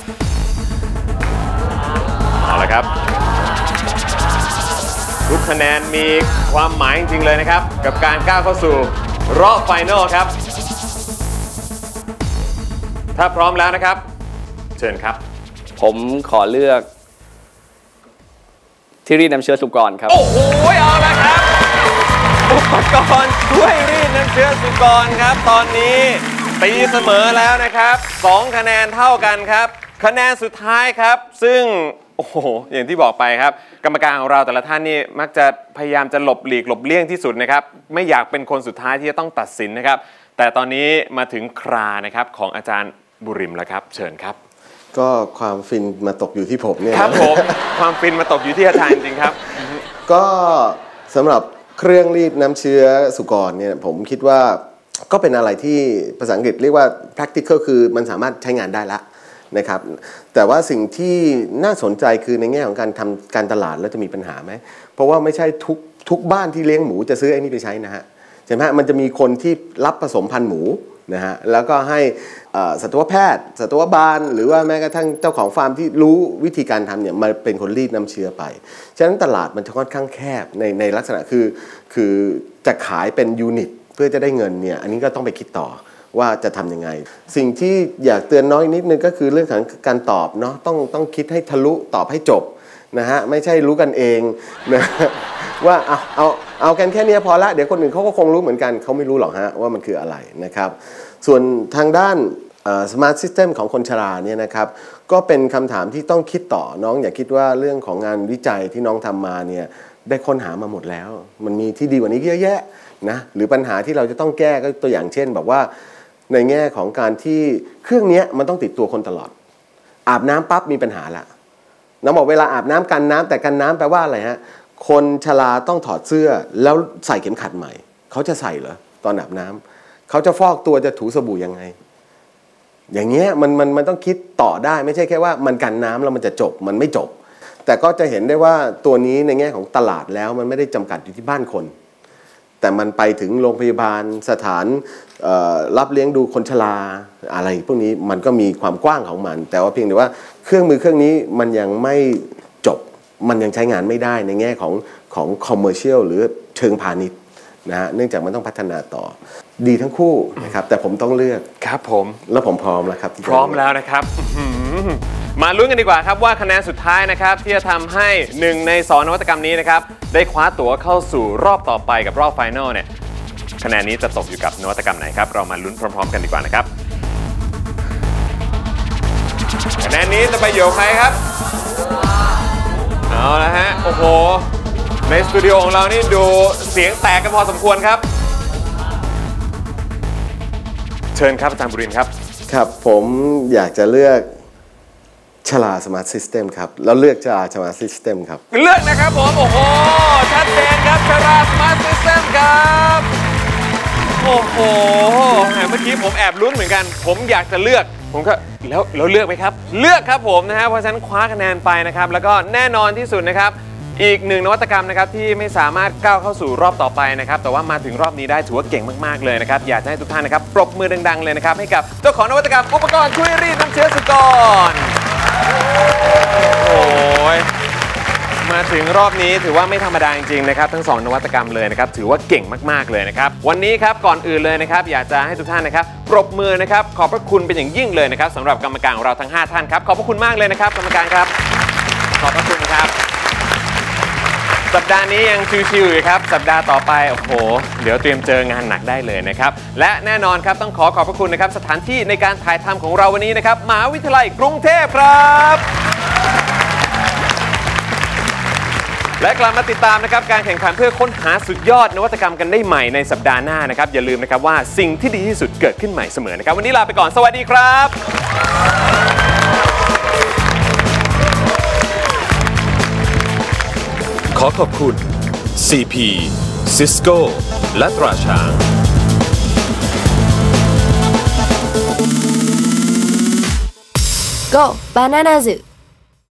เอาละครับทุกคะแนนมีความหมายจริงๆเลยนะครับกับการก้าวเข้าสู่รอบไฟนอลครับถ้าพร้อมแล้วนะครับเชิญครับผมขอเลือกที่รีดน้ำเชื้อสุกรครับโอ้โหเอาละครับอุปกรณ์ช่วยรีดน้ำเชื้อสุกรครับตอนนี้ตีเสมอแล้วนะครับ2คะแนนเท่ากันครับคะแนนสุดท้ายครับซึ่งโอ้โหอย่างที่บอกไปครับกรรมการของเราแต่ละท่านนี่มักจะพยายามจะหลบหลีกหลบเลี่ยงที่สุดนะครับไม่อยากเป็นคนสุดท้ายที่จะต้องตัดสินนะครับแต่ตอนนี้มาถึงครานะครับของอาจารย์บุริมแล้วครับเชิญครับก็ความฟินมาตกอยู่ที่ผมเนี่ยครับผมความฟินมาตกอยู่ที่อาจารย์จริงครับก็สำหรับเครื่องรีดน้ำเชื้อสุกรเนี่ยผมคิดว่าก็เป็นอะไรที่ภาษาอังกฤษเรียกว่า practical คือมันสามารถใช้งานได้ละนะครับแต่ว่าสิ่งที่น่าสนใจคือในแง่ของการทำการตลาดแล้วจะมีปัญหาไหมเพราะว่าไม่ใช่ทุกบ้านที่เลี้ยงหมูจะซื้อไอ้นี่ไปใช้นะฮะใช่ไหมมันจะมีคนที่รับผสมพันธุ์หมูนะฮะแล้วก็ให้สัตวแพทย์สัตวบาลหรือว่าแม้กระทั่งเจ้าของฟาร์มที่รู้วิธีการทำเนี่ยมาเป็นคนรีดน้ำเชื้อไปฉะนั้นตลาดมันจะค่อนข้างแคบในลักษณะคือจะขายเป็นยูนิตเพื่อจะได้เงินเนี่ยอันนี้ก็ต้องไปคิดต่อว่าจะทำยังไงสิ่งที่อยากเตือนน้อยนิดนึงก็คือเรื่องของการตอบเนาะต้องคิดให้ทะลุตอบให้จบนะฮะไม่ใช่รู้กันเองนะว่าเอากันแค่นี้พอละเดี๋ยวคนอื่นเขาก็คงรู้เหมือนกันเขาไม่รู้หรอกฮะว่ามันคืออะไรนะครับส่วนทางด้านSmart System ของคนชราเนี่ยนะครับก็เป็นคำถามที่ต้องคิดต่อน้องอย่าคิดว่าเรื่องของงานวิจัยที่น้องทำมาเนี่ยได้ค้นหามาหมดแล้วมันมีที่ดีกว่านี้เยอะแยะนะหรือปัญหาที่เราจะต้องแก้ก็ตัวอย่างเช่นแบบว่าในแง่ของการที่เครื่องนี้มันต้องติดตัวคนตลอดอาบน้ำปั๊บมีปัญหาละน้องบอกเวลาอาบน้ำกันน้ำแต่กันน้ำแปลว่าอะไรฮะคนชราต้องถอดเสื้อแล้วใส่เข็มขัดใหม่เขาจะใส่เหรอตอนอาบน้ำเขาจะฟอกตัวจะถูสบู่ยังไงอย่างเงี้ยมันต้องคิดต่อได้ไม่ใช่แค่ว่ามันกันน้ำแล้วมันจะจบมันไม่จบแต่ก็จะเห็นได้ว่าตัวนี้ในแง่ของตลาดแล้วมันไม่ได้จำกัดอยู่ที่บ้านคนแต่มันไปถึงโรงพยาบาลสถานรับเลี้ยงดูคนชราอะไรพวกนี้มันก็มีความกว้างของมันแต่ว่าเพียงแต่ว่าเครื่องมือเครื่องนี้มันยังไม่จบมันยังใช้งานไม่ได้ในแง่ของคอมเมอร์เชียลหรือเชิงพาณิชย์นะฮะเนื่องจากมันต้องพัฒนาต่อดีทั้งคู่นะครับแต่ผมต้องเลือกครับผมแล้วผมพร้อมแล้วครับพร้อมแล้วนะครับมาลุ้นกันดีกว่าครับว่าคะแนนสุดท้ายนะครับที่จะทำให้1ใน2นวัตกรรมนี้นะครับได้คว้าตั๋วเข้าสู่รอบต่อไปกับรอบไฟนอลเนี่ยคะแนนนี้จะตกอยู่กับนวัตกรรมไหนครับเรามาลุ้นพร้อมๆกันดีกว่านะครับคะแนนนี้จะไปอยู่ใครครับเอาละฮะโอ้โหในสตูดิโอของเรานี่ดูเสียงแตกกันพอสมควรครับเชิญครับอาจารย์บุรินทร์ครับครับผมอยากจะเลือกชลา Smart System ครับแล้วเลือกชลา Smart System ครับเลือกนะครับผมโอ้โหชัดเจนครับชลา Smart System ครับโอ้โหเมื่อกี้ผมแอบลุ้นเหมือนกันผมอยากจะเลือกผมก็แล้วเลือกไหมครับเลือกครับผมนะฮะเพราะฉะนั้นคว้าคะแนนไปนะครับแล้วก็แน่นอนที่สุดนะครับอีกหนึ่งนวัตกรรมนะครับที่ไม่สามารถก้าวเข้าสู่รอบต่อไปนะครับแต่ว่ามาถึงรอบนี้ได้ถือว่าเก่งมากๆเลยนะครับอยากให้ทุกท่านนะครับปรบมือดังๆเลยนะครับให้กับเจ้าของนวัตกรรมอุปกรณ์ช่วยรีดน้ำเชื้อสุกรโอ้ยมาถึงรอบนี้ถือว่าไม่ธรรมดาจริงๆนะครับทั้ง2นวัตกรรมเลยนะครับถือว่าเก่งมากๆเลยนะครับวันนี้ครับก่อนอื่นเลยนะครับอยากจะให้ทุกท่านนะครับปรบมือนะครับขอบพระคุณเป็นอย่างยิ่งเลยนะครับสำหรับกรรมการของเราทั้ง5ท่านครับขอบพระคุณมากเลยนะครับกรรมการครับขอบพระคุณครับสัปดาห์นี้ยังชิวๆอยู่ครับสัปดาห์ต่อไปโอ้โหเดี๋ยวเตรียมเจองานหนักได้เลยนะครับและแน่นอนครับต้องขอบพระคุณนะครับสถานที่ในการถ่ายทำของเราวันนี้นะครับมหาวิทยาลัยกรุงเทพครับและกลับมาติดตามนะครับการแข่งขันเพื่อค้นหาสุดยอดนวัตกรรมกันได้ใหม่ในสัปดาห์หน้านะครับอย่าลืมนะครับว่าสิ่งที่ดีที่สุดเกิดขึ้นใหม่เสมอนะครับวันนี้ลาไปก่อนสวัสดีครับขอขอบคุณ CP Cisco และตราช้าง Go Banana Zoo